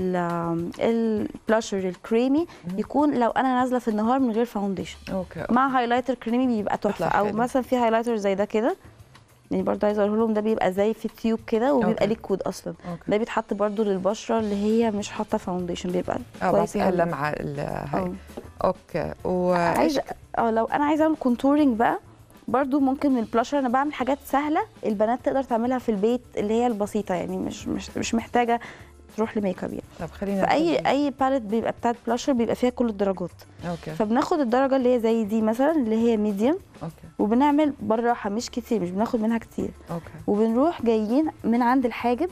البلاشر الكريمي يكون لو انا نازله في النهار من غير فاونديشن. مع هايلايتر كريمي بيبقى تحفه. او مثلا في هايلايتر زي ده كده يعني برضه عايزه اقول لهم ده بيبقى زي في تيوب كده وبيبقى ليكويد اصلا. ده بيتحط برضه للبشره اللي هي مش حاطه فاونديشن بيبقى كويس فيها اللمعه هاي. اوكي عايزه لو انا عايزه اعمل كونتورنج بقى برضه ممكن من البلاشر. انا بعمل حاجات سهله البنات تقدر تعملها في البيت اللي هي البسيطه يعني مش محتاجه تروح لميك اب يعني. طب خلينا اي باليت بيبقى بتاعت بلاشر بيبقى فيها كل الدرجات. فبناخد الدرجه اللي هي زي دي مثلا اللي هي ميديوم. وبنعمل بالراحه مش كتير مش بناخد منها كتير. وبنروح جايين من عند الحاجب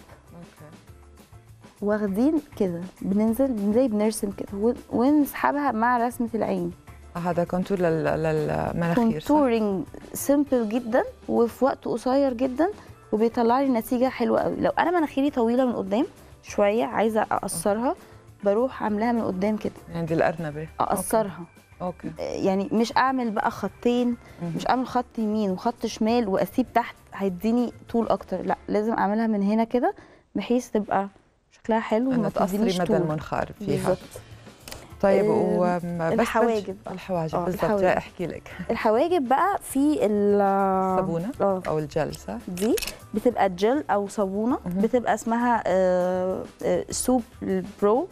واخدين كده بننزل زي بنرسم كده ونسحبها مع رسمه العين. هذا كونتور للمناخير. كونتورنج سيمبل جدا وفي وقت قصير جدا وبيطلع لي نتيجه حلوه قوي. لو انا مناخيري طويله من قدام شويه عايزه اقصرها بروح عاملاها من قدام كده عند الارنبه اقصرها. اوكي يعني مش اعمل بقى خطين. مش اعمل خط يمين وخط شمال واسيب تحت هيديني طول اكتر. لا لازم اعملها من هنا كده بحيث تبقى شكلها حلو وما تقصري مدى المنخار فيها بالزبط. طيب الحواجب بالضبط. جاي احكي لك الحواجب بقى في الصابونه او الجل. صح؟ دي بتبقى جل او صابونه بتبقى اسمها سوب البرو.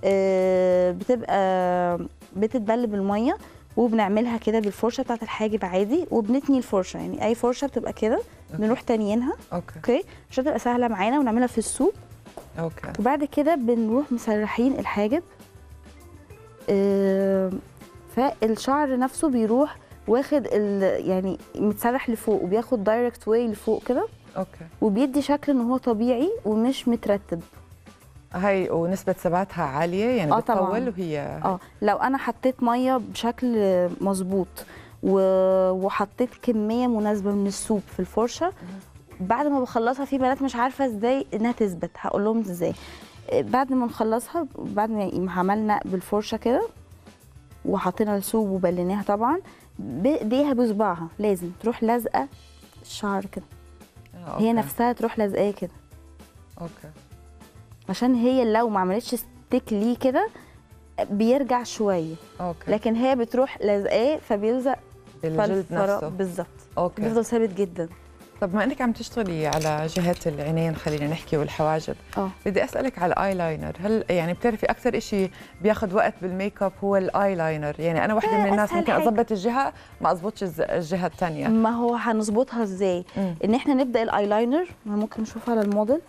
بتبقى بتتبل بالميه وبنعملها كده بالفرشه بتاعت الحاجب عادي وبنتني الفرشه يعني اي فرشه بتبقى كده بنروح تانيينها. اوكي عشان تبقى سهله معانا ونعملها في السوب. وبعد كده بنروح مسرحين الحاجب. فالشعر نفسه بيروح واخد يعني متسرح لفوق وبياخد دايركت واي لفوق كده. وبيدي شكل ان هو طبيعي ومش مترتب. هاي ونسبة ثباتها عالية يعني بتطول وهي لو انا حطيت ميه بشكل مظبوط وحطيت كمية مناسبة من السوب في الفرشة بعد ما بخلصها في بنات مش عارفة ازاي انها تثبت. هقول لهم ازاي. بعد ما نخلصها بعد ما عملنا بالفرشه كده وحطينا السوب وبليناها طبعا بايديها بصباعها لازم تروح لازقه الشعر كده. هي نفسها تروح لازقاه كده. عشان هي لو ما عملتش ستيك ليه كده بيرجع شويه. اوكي. لكن هي بتروح لازقاه فبيلزق الجلد نفسه بالظبط. اوكي. بيفضل ثابت جدا. طب ما انك عم تشتغلي على جهات العينين خلينا نحكي والحواجب، بدي اسالك على الاي لاينر. هل يعني بتعرفي اكثر شيء بياخذ وقت بالميك اب هو الاي لاينر؟ يعني انا وحده من الناس ممكن اضبط الجهه ما اضبطش الجهه الثانيه. ما هو هنظبطها ازاي؟ ان احنا نبدا الاي لاينر، ممكن نشوفها على الموديل.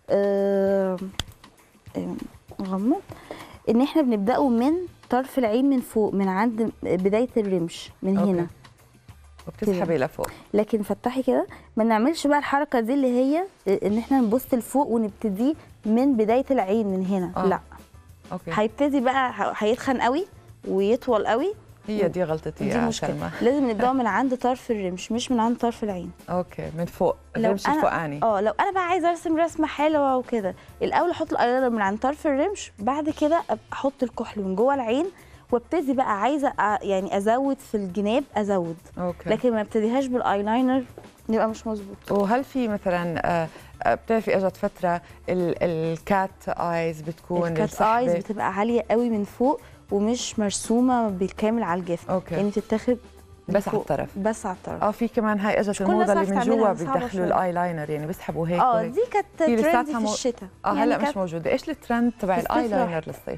غمض. ان احنا بنبداه من طرف العين من فوق، من عند بدايه الرمش من هنا وبتسحبي لفوق. لكن فتحي كده، ما نعملش بقى الحركه دي اللي هي ان احنا نبص لفوق ونبتدي من بدايه العين من هنا. لا اوكي. هيبتدي بقى هيتخن قوي ويطول قوي. هي دي غلطتي يا سلمى. لازم نبدأ من عند طرف الرمش مش من عند طرف العين. اوكي، من فوق الرمش الفوقاني. لو انا بقى عايزه ارسم رسمه حلوه وكده، الاول احط الايلاينر من عند طرف الرمش، بعد كده احط الكحل من جوه العين وابتدي بقى عايزه يعني ازود في الجناب ازود. اوكي. لكن ما ابتديهاش بالايلاينر يبقى مش مظبوط. وهل في مثلا بتعرفي اجت فتره الكات ايز بتكون الكات ايز بتبقى عاليه قوي من فوق ومش مرسومه بالكامل على الجفن. اوكي. يعني بتتاخد بس على الطرف. بس على الطرف. في كمان هاي اجت الموضه اللي من جوا بيدخلوا الاي لاينر، يعني بيسحبوا هيك. دي كانت ترند في الشتاء. يعني هلا مش موجوده. ايش الترند تبع الاي لاينر للصيف؟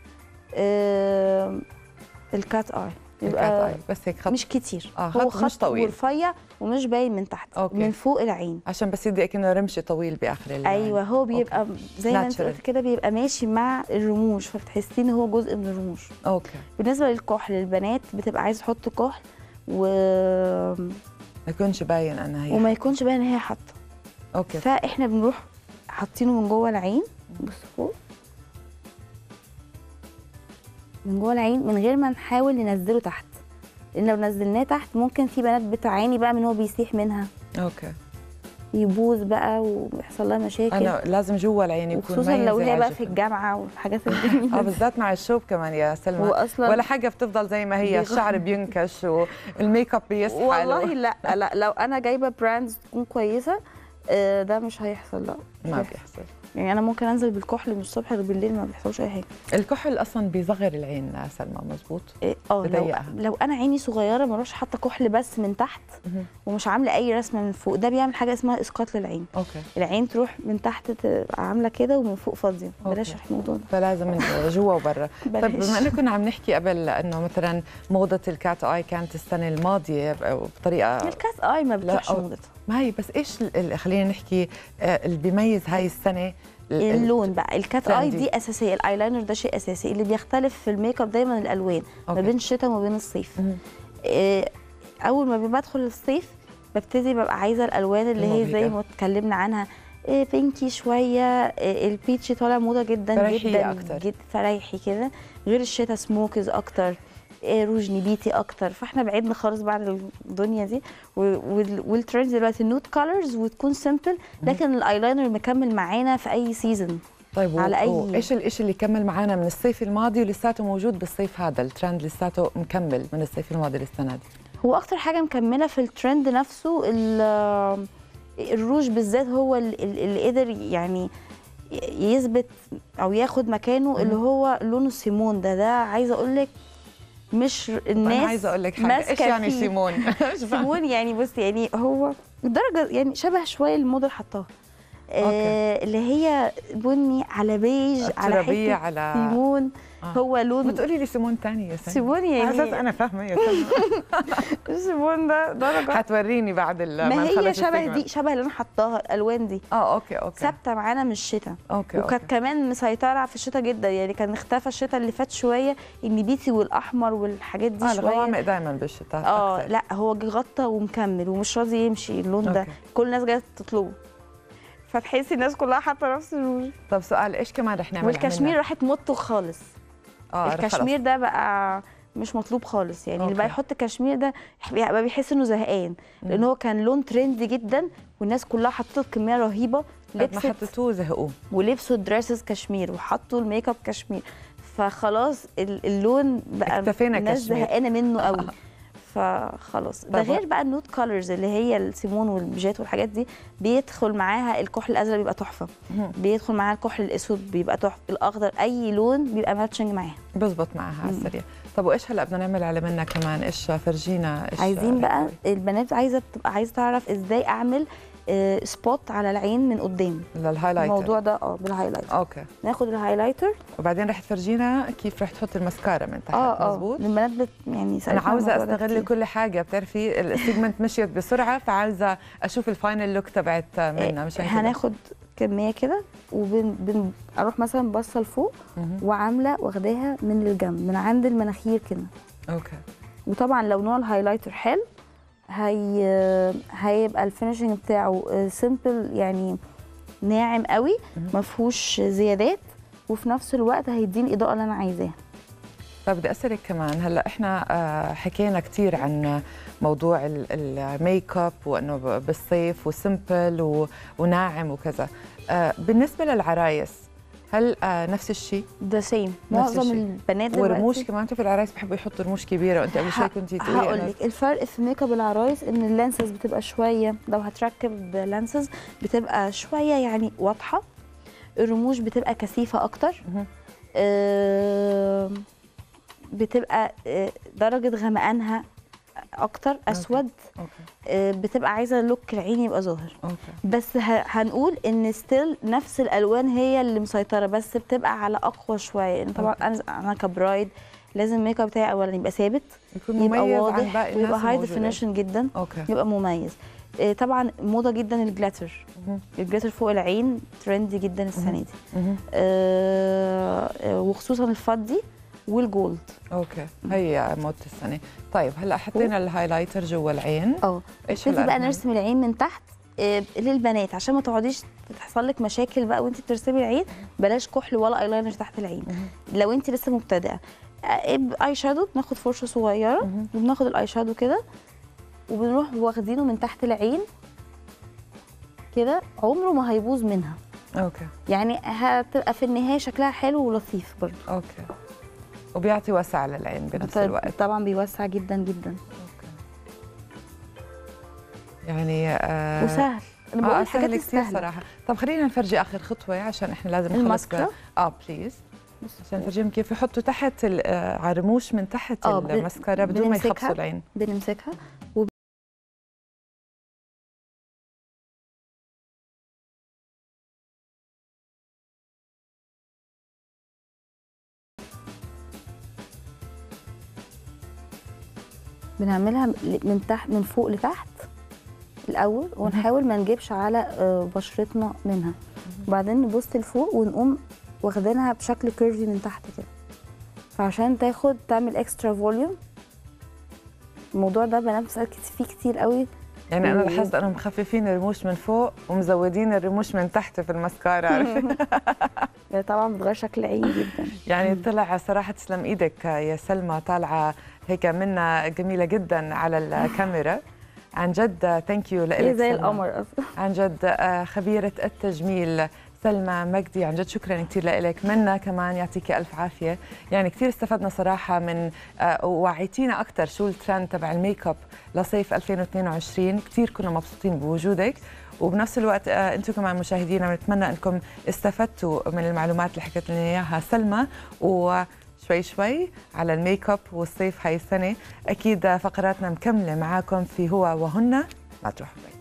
الكات اي يبقى بس هيك خط مش كتير. هو خط مش طويل ورفيع ومش باين من تحت. أوكي. من فوق العين عشان بس يدي كأنه رمش طويل باخر العين. ايوه هو بيبقى زي ما انت قلت كده، بيبقى ماشي مع الرموش فبتحسي ان هو جزء من الرموش. اوكي. بالنسبه للكحل البنات بتبقى عايزه تحط كحل ما يكونش باين انها هي وما يكونش باين ان هي حاطه. اوكي. فاحنا بنروح حاطينه من جوه العين. بص فوق من جوه العين من غير ما نحاول ننزله تحت، لان لو نزلناه تحت ممكن في بنات بتعاني بقى من هو بيسيح منها. اوكي. يبوظ بقى ويحصل لها مشاكل. انا لازم جوا العين يكون خصوصا لو هي بقى في الجامعه والحاجات الجميله. بالذات مع الشوب كمان يا سلمى. ولا حاجه بتفضل زي ما هي، الشعر بينكش والميك اب بيسحل. والله لا لو انا جايبه براندز تكون كويسه ده مش هيحصل. لا ما بيحصل. يعني انا ممكن انزل بالكحل من الصبح بالليل ما بيحصلش اي حاجه. الكحل اصلا بيصغر العين يا سلمى، مظبوط؟ لو انا عيني صغيره ما اروحش حاطه كحل بس من تحت ومش عامله اي رسمه من فوق، ده بيعمل حاجه اسمها اسقاط للعين. اوكي. العين تروح من تحت تبقى عامله كده ومن فوق فاضيه. بلاش الموضوع ده. فلازم من جوا وبرا. طيب بما انه كنا عم نحكي قبل انه مثلا موضه الكات اي كانت السنه الماضيه بطريقه، الكات اي ما بتروحش موضتها. ما هي بس ايش خلينا نحكي اللي بيميز هاي السنه؟ اللون بقى. الكات اي دي اساسيه، الايلاينر ده شيء اساسي. اللي بيختلف في الميك اب دايما الالوان ما بين الشتاء وما بين الصيف. اول ما بدخل الصيف ببتدي ببقى عايزه الالوان اللي هي زي ما اتكلمنا عنها، بينكي شويه، البيتشي طالع موضه جدا جدا اكتر، فريحي كده. غير الشتاء سموكز اكتر، روج نبيتي اكتر. فاحنا بعدنا خالص بعد الدنيا دي. والترند دلوقتي النوت كولرز وتكون سيمبل، لكن الايلاينر مكمل معانا في اي سيزون. طيب على ايش الشيء اللي كمل معانا من الصيف الماضي ولساته موجود بالصيف هذا؟ الترند لساته مكمل من الصيف الماضي للسنه دي. هو اكتر حاجه مكمله في الترند نفسه الروج بالذات، هو اللي قدر يعني يثبت او ياخد مكانه، اللي هو لونه سيمون. ده عايزه اقول لك مش الناس. انا عايزه اقول لك حاجه، ايش يعني سيمون؟ سيمون يعني بص، يعني هو درجه يعني شبه شويه الموديل حطاها اللي هي بني على بيج على حته على سيمون. هو لون. بتقولي لي سيمون ثاني يا سلمى؟ سيمون يعني اساس انا فاهمه يا سلمى. سيمون ده درجه هتوريني بعد ما هي شبه دي، شبه اللي انا حطاها الالوان دي. اوكي ثابته معانا من الشتاء. اوكي. وكانت كمان مسيطره في الشتاء جدا، يعني كان اختفى الشتاء اللي فات شويه النبيتي والاحمر والحاجات دي شويه. الغوامق دايما بالشتاء لا هو غطى ومكمل ومش راضي يمشي اللون ده. كل الناس جايه تطلبه، فتحسي الناس كلها حاطه نفس الروج. طب سؤال، ايش كمان رح نعمل؟ والكشمير راحت موته خالص. الكشمير ده بقى مش مطلوب خالص. يعني اللي بقى يحط كشمير ده بقى بيحس انه زهقان، لان هو كان لون ترندي جدا والناس كلها حطته بكميه رهيبه. ما حطيتوه زهقوه ولبسوا دريسز كشمير وحطوا الميك اب كشمير، فخلاص اللون بقى اكتفينا الناس زهقانه منه قوي. فخلاص. ده غير بقى النوت كولرز اللي هي السيمون والبيجات والحاجات دي، بيدخل معاها الكحل الازرق بيبقى تحفه، بيدخل معاها الكحل الاسود بيبقى تحفه، الاخضر، اي لون بيبقى ماتشنج معاها، بزبط معاها على السريع. طب وايش هلا بدنا نعمل على منا كمان؟ ايش فرجينا؟ ايش عايزين بقى البنات بتبقى عايزه تعرف ازاي اعمل سبوت على العين من قدام للهايلايتر. الموضوع ده بالهايلايتر. اوكي، ناخد الهايلايتر وبعدين رح تفرجينا كيف رح تحط المسكارا من تحت. مظبوط. البنات يعني انا عاوزه استغل كل حاجه، بتعرفي السيجمنت مشيت بسرعه، فعاوزه اشوف الفاينل لوك تبعت منها. مش هناخد كميه كده اروح مثلا باصه لفوق وعامله واخداها من الجنب من عند المناخير كده. اوكي. وطبعا لو نوع الهايلايتر حلو هيبقى الفينيشنج بتاعه سيمبل، يعني ناعم قوي ما فيهوش زيادات، وفي نفس الوقت هيديني الاضاءه اللي انا عايزاها. طب بدي اسالك كمان، هلا احنا حكينا كثير عن موضوع الميك اب وانه بالصيف وسيمبل وناعم وكذا، بالنسبه للعرايس هل نفس الشيء؟ ده سيم. معظم البنات دلوقتي ورموش كمان، في العرايس بحبوا يحطوا رموش كبيره، وانت قبل شوي كنتي تقولي. هقول لك الفرق في ميك اب العرايس ان اللانسز بتبقى شويه، لو هتركب لانسز بتبقى شويه يعني واضحه، الرموش بتبقى كثيفه اكتر، بتبقى درجه غمقانها اكتر اسود. بتبقى عايزه لوك العين يبقى ظاهر. بس هنقول ان ستيل نفس الالوان هي اللي مسيطره، بس بتبقى على اقوى شويه، يعني طبعا انا كبرايد لازم الميك اب بتاعي اولا يبقى ثابت، يبقى واضح، ويبقى هاي ديفينيشن جدا، يبقى مميز. طبعا موضه جدا الجلاتر، الجلاتر فوق العين ترندي جدا السنه دي، وخصوصا الفضي والجولد. اوكي، هي موضه السنه. طيب هلا حطينا الهايلايتر جوا العين. ايش بقى نرسم العين من تحت للبنات عشان ما تقعديش تحصل لك مشاكل بقى وانت بترسمي العين. بلاش كحل ولا ايلاينر تحت العين لو انت لسه مبتدئه. اي شادو، بناخد فرشه صغيره وبناخد الاي شادو كده وبنروح واخدينه من تحت العين كده، عمره ما هيبوظ منها. اوكي، يعني هتبقى في النهايه شكلها حلو ولطيف برضه. اوكي، وبيعطي وسع للعين بنفس الوقت. طبعا بيوسع جدا جدا. اوكي، يعني وسهل. انا بقول سهل كثير صراحه. طب خلينا نفرجي اخر خطوه عشان احنا لازم نخلص. بليز، عشان نفرجيهم كيف يحطوا تحت على الرموش من تحت المسكارا بدون ما يخبصوا العين. بنمسكها بنعملها من تحت، من فوق لتحت الاول، ونحاول ما نجيبش على بشرتنا منها، وبعدين نبص لفوق ونقوم واخدينها بشكل كيرفي من تحت كده، فعشان تعمل اكسترا فوليوم. الموضوع ده بنات بتسأل فيه كتير قوي. يعني انا لاحظت انهم مخففين الرموش من فوق ومزودين الرموش من تحت في المسكارا، عرفتي؟ طبعا بتغير شكل العين جدا. يعني طلع صراحه تسلم ايدك يا سلمى، طالعه هيك منا جميله جدا على الكاميرا. عن جد ثانك يو لك زي القمر اصلا. عن جد خبيره التجميل سلمى مجدي، عن جد شكرا كثير لك. منا كمان يعطيكي الف عافيه، يعني كثير استفدنا صراحه من وعيتينا اكثر شو الترند تبع الميك اب لصيف 2022. كثير كنا مبسوطين بوجودك، وبنفس الوقت انتم كمان مشاهدينا بنتمنى انكم استفدتوا من المعلومات اللي حكت لنا اياها سلمى. وشوي شوي على الميك اب والصيف هاي السنه، اكيد فقراتنا مكمله معاكم في هو وهن، ما تروحوا بعيد.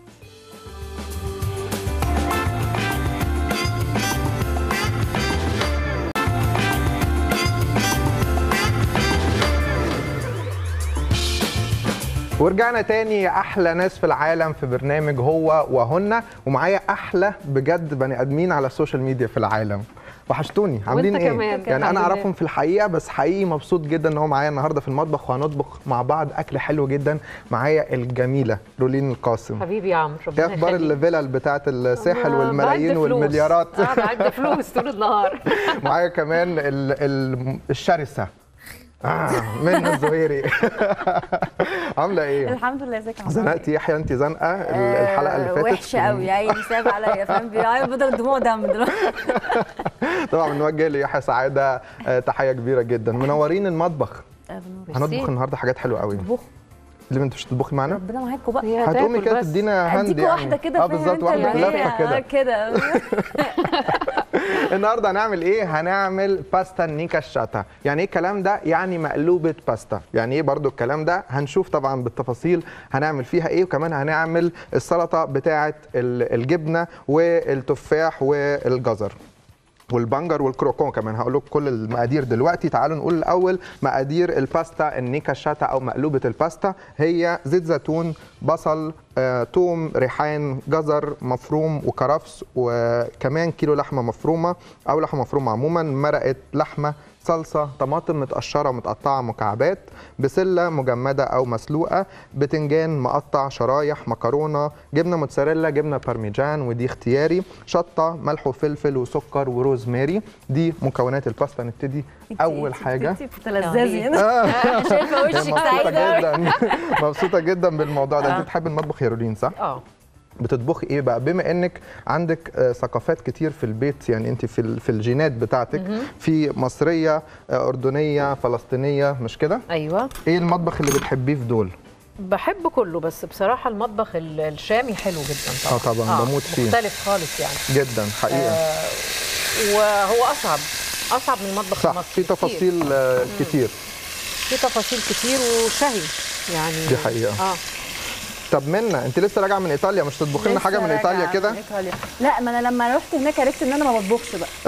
ورجعنا تاني يا احلى ناس في العالم في برنامج هو وهن، ومعايا احلى بجد بني ادمين على السوشيال ميديا في العالم. وحشتوني، عاملين ايه؟ كمان. يعني انا اعرفهم في الحقيقه، بس حقيقي مبسوط جدا ان هو معايا النهارده في المطبخ، وهنطبخ مع بعض اكل حلو جدا. معايا الجميله رولين القاسم. حبيبي يا عمرو، ايه اخبار الفيلل بتاعه الساحل والملايين والمليارات؟ بعد فلوس طول النهار. معايا كمان الشرسه منى الزهيري. عامله ايه؟ الحمد لله. ازيك يا عمرو؟ زنقتي يحيى انت زنقه الحلقه اللي فاتت؟ وحشه قوي يعني، ساب عليا فاهم، بيعيط بدل دموع دم دلوقتي. طبعا بنوجه ليحيى سعاده تحيه كبيره جدا. منورين المطبخ. هنطبخ النهارده حاجات حلوه قوي. اللي انت مش هتطبخي معانا؟ ربنا معاكم بقى. هتقومي كده تدينا هاند اديكوا واحده كده. بالظبط، واحده لفه كده. النهارده هنعمل ايه؟ هنعمل باستا نيكاشاتا. يعني ايه الكلام ده؟ يعني مقلوبه باستا. يعني ايه برضو الكلام ده؟ هنشوف طبعا بالتفاصيل هنعمل فيها ايه، وكمان هنعمل السلطه بتاعه الجبنه والتفاح والجزر والبنجر والكروكون كمان. هقول لكم كل المقادير دلوقتي. تعالوا نقول الاول مقادير الباستا النيكاشاتا او مقلوبه الباستا. هي زيت زيتون، بصل، توم، ريحان، جزر مفروم وكرفس، وكمان كيلو لحمه مفرومه او لحمه مفرومه عموما، مرقه لحمه، صلصه، طماطم متقشره ومتقطعه مكعبات، بسله مجمده او مسلوقه، بتنجان مقطع شرايح، مكرونه، جبنه موتزاريلا، جبنه بارميجان ودي اختياري، شطه، ملح وفلفل وسكر وروزماري. دي مكونات الباستا. نبتدي اول حاجه. انت بتلذذي شايفه وشك سعيده جدا. مبسوطه جدا بالموضوع ده. انت بتحبي المطبخ يا رولين صح؟ بتطبخي ايه بقى بما انك عندك ثقافات كتير في البيت؟ يعني انت في الجينات بتاعتك في مصريه، اردنيه، فلسطينيه، مش كده؟ ايوه. ايه المطبخ اللي بتحبيه في دول؟ بحب كله، بس بصراحه المطبخ الشامي حلو جدا طبعا. طبعا بموت فيه، مختلف خالص يعني جدا حقيقه. وهو اصعب من المطبخ صح، المصري. في تفاصيل كتير. في تفاصيل كتير وشهي يعني. دي حقيقه. طب منى، انت لسه راجعه من ايطاليا، مش تطبخي لنا حاجه من ايطاليا كده؟ لا، ما انا لما رحت هناك عرفت ان انا ما بطبخش بقى.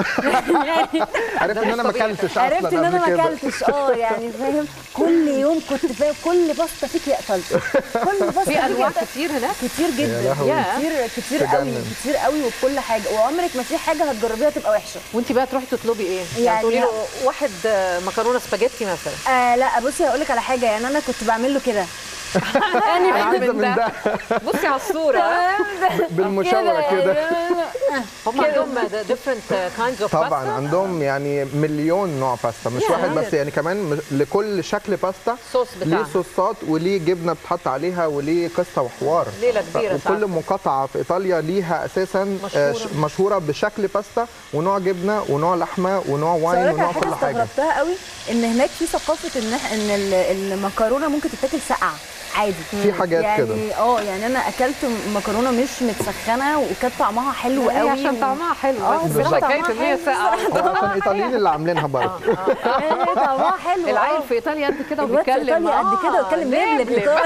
عرفت ان انا ما اكلتش اصلا. عرفت ان انا ما اكلتش يعني فاهم. كل يوم كنت فاهم كل باستا فيك اكلت. كل باستا في انواع كتير هناك، كتير جدا، كتير قوي، كتير قوي، وكل حاجه، وعمرك ما في حاجه هتجربيها تبقى وحشه. وانت بقى تروحي تطلبي ايه؟ يعني تقولي له واحد مكرونه سباجيتي مثلا. لا بصي هقول لك على حاجه. يعني انا كنت بعمل له كده. يعني عايزه من ده. بصي على الصوره بالمشاوره كده. هم عندهم different kinds of طبعا pasta. عندهم يعني مليون نوع باستا، مش واحد بس. يعني كمان لكل شكل باستا ليه صوصات وليه جبنه بتحط عليها وليه قصه وحوار، ليله كبيره. وكل مقاطعه في ايطاليا ليها اساسا مشهوره بشكل باستا ونوع جبنه ونوع لحمه ونوع واين ونوع كل حاجه. استغربتها قوي ان هناك في ثقافه ان المكرونه ممكن تتاكل ساقعه عادي. في حاجات يعني كده. يعني انا اكلت مكرونه مش متسخنه وكانت طعمها حلو قوي. عشان طعمها حلو. بس حكايه ان هي ساقعه. عشان الايطاليين اللي عاملينها برضه. طعمها حلو. العيل في ايطاليا قد كده وبيتكلم قد كده وبيتكلم لبلب.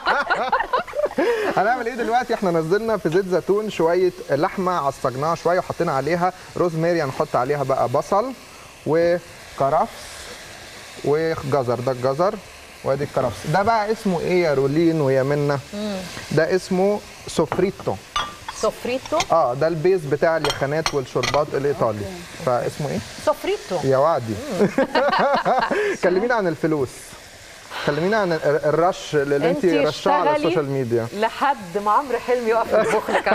هنعمل ايه دلوقتي؟ احنا نزلنا في زيت زيتون شويه لحمه، عصجناها شويه وحطينا عليها روزماري. هنحط عليها بقى بصل وكرفس وجزر. ده الجزر وادي الكرفس. ده بقى اسمه ايه يا رولين ويا منى؟ ده اسمه سوفريتو. سوفريتو؟ ده البيز بتاع اليخانات والشربات الايطالي. فاسمه ايه؟ سوفريتو يا وعدي. كلمينا عن الفلوس، كلمينا عن الرش اللي انت رشاه على السوشيال ميديا. لحد ما عمرو حلمي يقف يطبخ لك.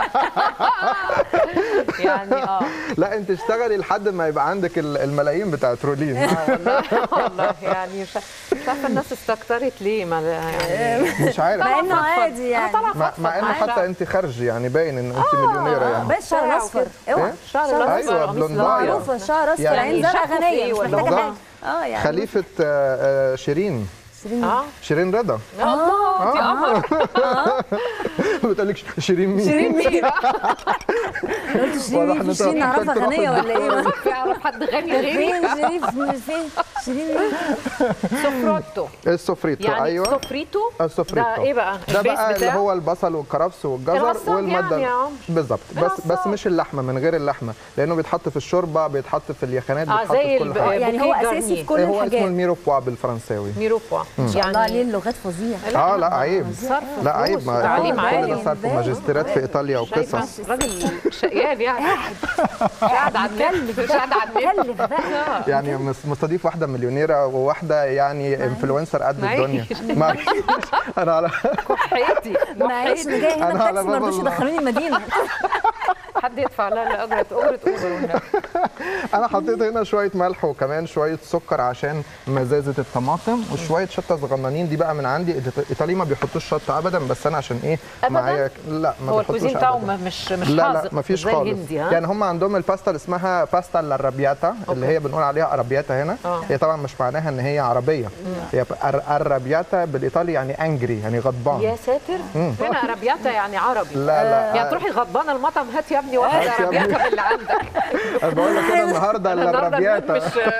يعني لا انت اشتغلي لحد ما يبقى عندك الملايين بتاعت رولين. والله يعني مش عارفه الناس استكترت ليه. يعني مش عارف. مع انه عادي يعني. مع انه حتى انت خارج يعني باين ان انت مليونيره يعني. بس الشعر الاصفر. اوعى الشعر الاصفر. ايوه بلوندايه معروفه. الشعر الاصفر يعني زرقاء غنيه مش محتاجه حاجه. يعني خليفه شيرين رضا. الله دي قمر. ما بتقولكش شيرين مين؟ شيرين مين؟ قلت شيرين نعرفها غنيه ولا ايه؟ ما يعرف حد غني غيرك. فين شيرين مين؟ سوفريتو. السوفريتو. يعني ايوه سوفريتو. السوفريتو ده ايه بقى؟ ده بقى اللي هو البصل والكرفس والجزر والماده يعني بالظبط. بس مش اللحمه، من غير اللحمه، لانه بيتحط في الشوربه، بيتحط في اليخانات، بيتحط في كل حاجه. يعني هو اساسي في كل الحاجات. هو اسمه الميرو بوا بالفرنساوي. ميرو بوا. يعني عليه اللغات فظيعه. لا عيب. لا عيب. تعليم عالي. صرف ماجستيرات في ايطاليا وقصص. راجل شقيان يعني. قاعد على النت. مش قاعد على النت. يعني مستضيف واحده مليونيره وواحده يعني انفلونسر قد الدنيا. انا على كحيتي. معلش انا جاي هنا بتاكسي ما رضوش يدخلوني المدينه. حد يدفع لها اجره اوبر. انا حطيت هنا شويه ملح وكمان شويه سكر عشان مزازه الطماطم، وشويه شطه صغننين دي بقى من عندي. ايطالي ما بيحطوش شطه ابدا، بس انا عشان ايه معايا لا ما هو بيحطوش. الكوزين بتاعهم مش لا ما فيش خالص. يعني هم عندهم الباستا اللي اسمها باستا الارابياتا، اللي هي بنقول عليها ارابياتا هنا. هي طبعا مش معناها ان هي عربيه، هي ارابياتا بالايطالي يعني انجري، يعني غضبان. يا ساتر، هنا ارابياتا يعني عربي. لا يعني تروحي غضبانه المطعم، هات يا ابني واحد ارابياتا اللي عندك. انا بقول لك كده النهارده الارابياتا.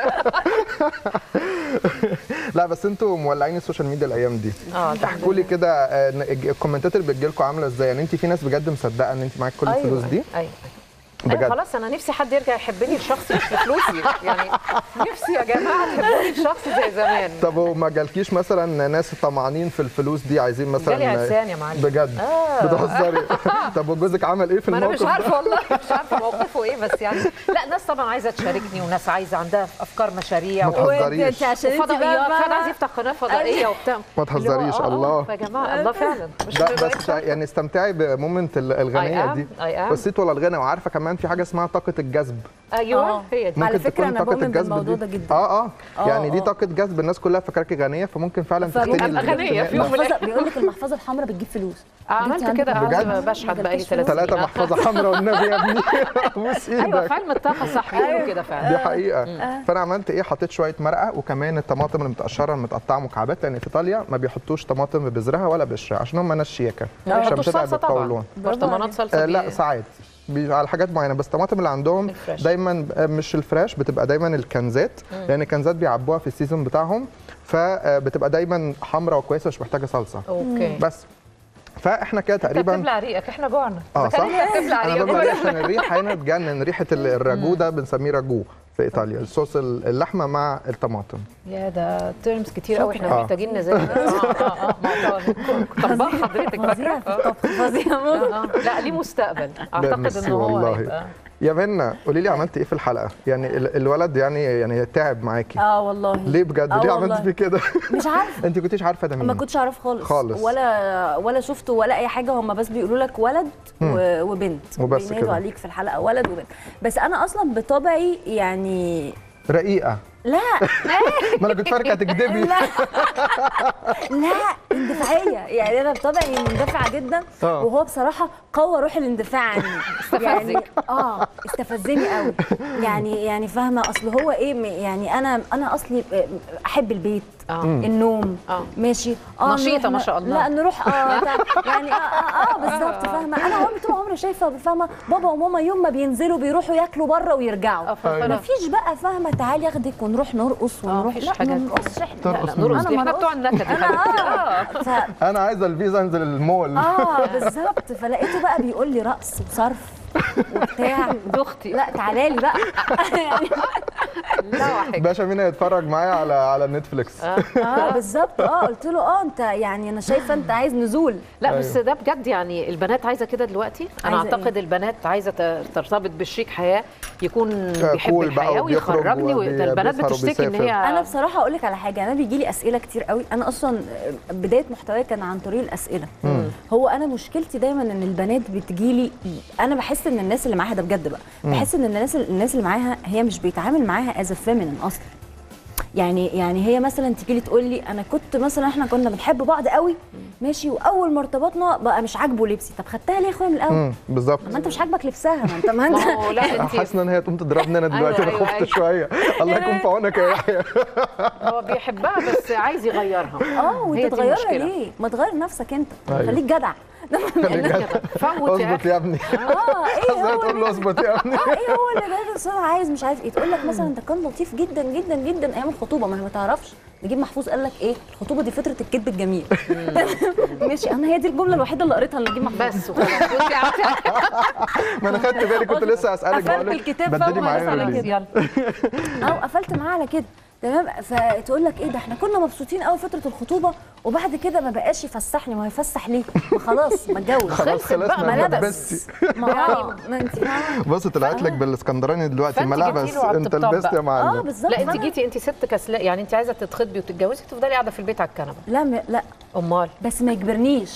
لا بس انتوا مولعين السوشيال ميديا الايام دي. احكوا لي كده الكومنتات اللي بتجي لكم عامله ازاي؟ يعني انت في ناس بجد مصدقه ان انت معاك كل الفلوس دي؟ ايوه خلاص، انا نفسي حد يرجع يحبني لشخصي مش لفلوسي. يعني نفسي يا جماعه تحبوني لشخصي زي زمان. طب وما جالكيش مثلا ناس طمعانين في الفلوس دي عايزين مثلا؟ جالي عرسان يا معلم بجد. بتهزري؟ طب وجوزك عمل ايه في الموقف؟ انا مش عارفه والله، مش عارفه موقفه ايه، بس يعني لا، ناس طبعا عايزه تشاركني وناس عايزه عندها افكار مشاريع. ما تهزريش. فضائيات، كان عايز يفتح قناه فضائيه وبتاع. ما تهزريش. الله يا جماعه، الله فعلا. مش بس يعني استمتعي بمومنت الغنيه دي. بصيت ولا الغنى. وعارفه كمان في حاجه اسمها طاقه الجذب. ايوه هي دي. على فكره انا بؤمن بالموضوع ده جدا. يعني دي طاقه جذب. الناس كلها فاكراكي غنيه، فممكن فعلا تبقى غنيه في يوم. بيقول لك المحفظه الحمراء بتجيب فلوس. عملت كده، قعدت بشحت بقالي 3 محفظه حمراء والنبي يا ابني. بوس ايدك. ايوه فعلا الطاقه صح، بيقولوا كده فعلا. دي حقيقه. فانا عملت ايه؟ حطيت شويه مرقه، وكمان الطماطم المتقشره المتقطعه مكعبات، لان في ايطاليا ما بيحطوش طماطم ببذرها ولا بقشرها عشان هم ناس شياكه. ما بيحطوش صلصه طبعا. برطمانات صلصه. لا ساعات على حاجات معينه، بس الطماطم اللي عندهم دايما مش الفريش، بتبقى دايما الكنزات، لان الكنزات بيعبوها في السيزون بتاعهم، فبتبقى دايما حمراء وكويسه، مش محتاجه صلصه. اوكي. بس فاحنا كده تقريبا بتبلع ريقك، احنا جوعنا. صح. انا ببلع عشان الريحه هنا تجنن. ريحه الراجو ده بنسميه راجو في ايطاليا، الصوص اللحمه مع الطماطم. يا ده تيرمز كتير قوي، احنا محتاجين نزال. طباخ حضرتك فظيع في الطبخ، فظيع. لا ليه مستقبل، اعتقد ان هو والله. يا منى قولي لي عملتي ايه في الحلقه؟ يعني الولد يعني تعب معاكي. والله. ليه بجد؟ ليه عملتي فيه كده؟ مش عارفه. انت كنتيش عارفه ده مين؟ ما كنتش اعرف خالص ولا شفته ولا اي حاجه. هم بس بيقولوا لك ولد وبنت، وبس كده عليك في الحلقه ولد وبنت. بس انا اصلا بطبعي يعني رقيقه. لا ما انا كنت فاكره هتكدبي. لا اندفاعيه. يعني انا بطبعي مندفعه جدا، وهو بصراحه قوى روح الاندفاع عني. يعني استفزني قوي. يعني فاهمه، اصل هو ايه، يعني انا اصلي احب البيت، النوم، ماشي، نشيطه ما شاء الله. لا نروح يعني بالظبط. فاهمه، انا طول عمري شايفه فاهمه بابا وماما يوم ما بينزلوا بيروحوا ياكلوا بره ويرجعوا. مفيش بقى فاهمه تعالي اخدك ونروح نرقص ونروح. لا ما نرقصش ترقص نرقص، احنا بتوع النكد. انا عايزه الفيزا انزل المول. بالظبط. فلقيته بقى بيقول لي رقص وصرف وبتاع. دختي لا تعالى لي بقى. لا باشا مين هيتفرج معايا على نتفليكس؟ بالظبط. قلت له انت يعني انا شايفه انت عايز نزول. لا بس ده بجد، يعني البنات عايزه كده دلوقتي. انا اعتقد البنات عايزه ترتبط بشريك حياه يكون بيحب الحياه ويخرجني. البنات بتشتكي ان هي. انا بصراحه اقول لك على حاجه، انا بيجي لي اسئله كتير قوي. انا اصلا بدايه محتواي كان عن طريق الاسئله. هو انا مشكلتي دايما ان البنات بتجي لي، انا بحس ان الناس اللي معاها ده بجد بقى، بحس ان الناس اللي معاها هي مش بيتعامل معاها از فيمينين اصلا. يعني هي مثلا تيجي لي تقول لي انا كنت مثلا احنا كنا بنحب بعض قوي ماشي، واول ما ارتبطنا بقى مش عاجبه لبسي. طب خدتها ليه يا اخويا من الاول؟ بالظبط. ما انت مش عاجبك لبسها، ما انت لا انت حاسه ان هي تقوم تضربني انا دلوقتي. انا خفت شويه. الله يكون في عونك يا يحيى. هو بيحبها بس عايز يغيرها. وانت تغيرها ليه؟ ما تغير نفسك انت. خليك جدع. فوت اظبط يا ابني. ايه هو تقول له اظبط يا ابني. ايه هو اللي ده؟ بس انا عايز مش عارف ايه. تقول لك مثلا انت كان لطيف جدا جدا جدا ايام الخطوبه. ما تعرفش نجيب محفوظ قال لك ايه؟ الخطوبه دي فتره الكذب الجميل. ماشي، انا هي دي الجمله الوحيده اللي قريتها لنجيب محفوظ بس وخلاص. ما انا خدت بالي، كنت لسه اسالك بقول لك بدلي معايا. قفلت معاه على كده تمام. فتقول لك ايه ده احنا كنا مبسوطين قوي فتره الخطوبه، وبعد كده ما بقاش يفسحني. ما هيفسح ليه؟ ما خلاص ما اتجوز. خلصت بقى ملابس. ما انت بص طلعت لك بالاسكندراني دلوقتي ملابس. انت لبست يا معلم. بالظبط. لا انت جيتي، انت ست كسلاء. يعني انت عايزه تتخطبي وتتجوزي تفضلي قاعده في البيت على الكنبه؟ لا امال بس ما يجبرنيش.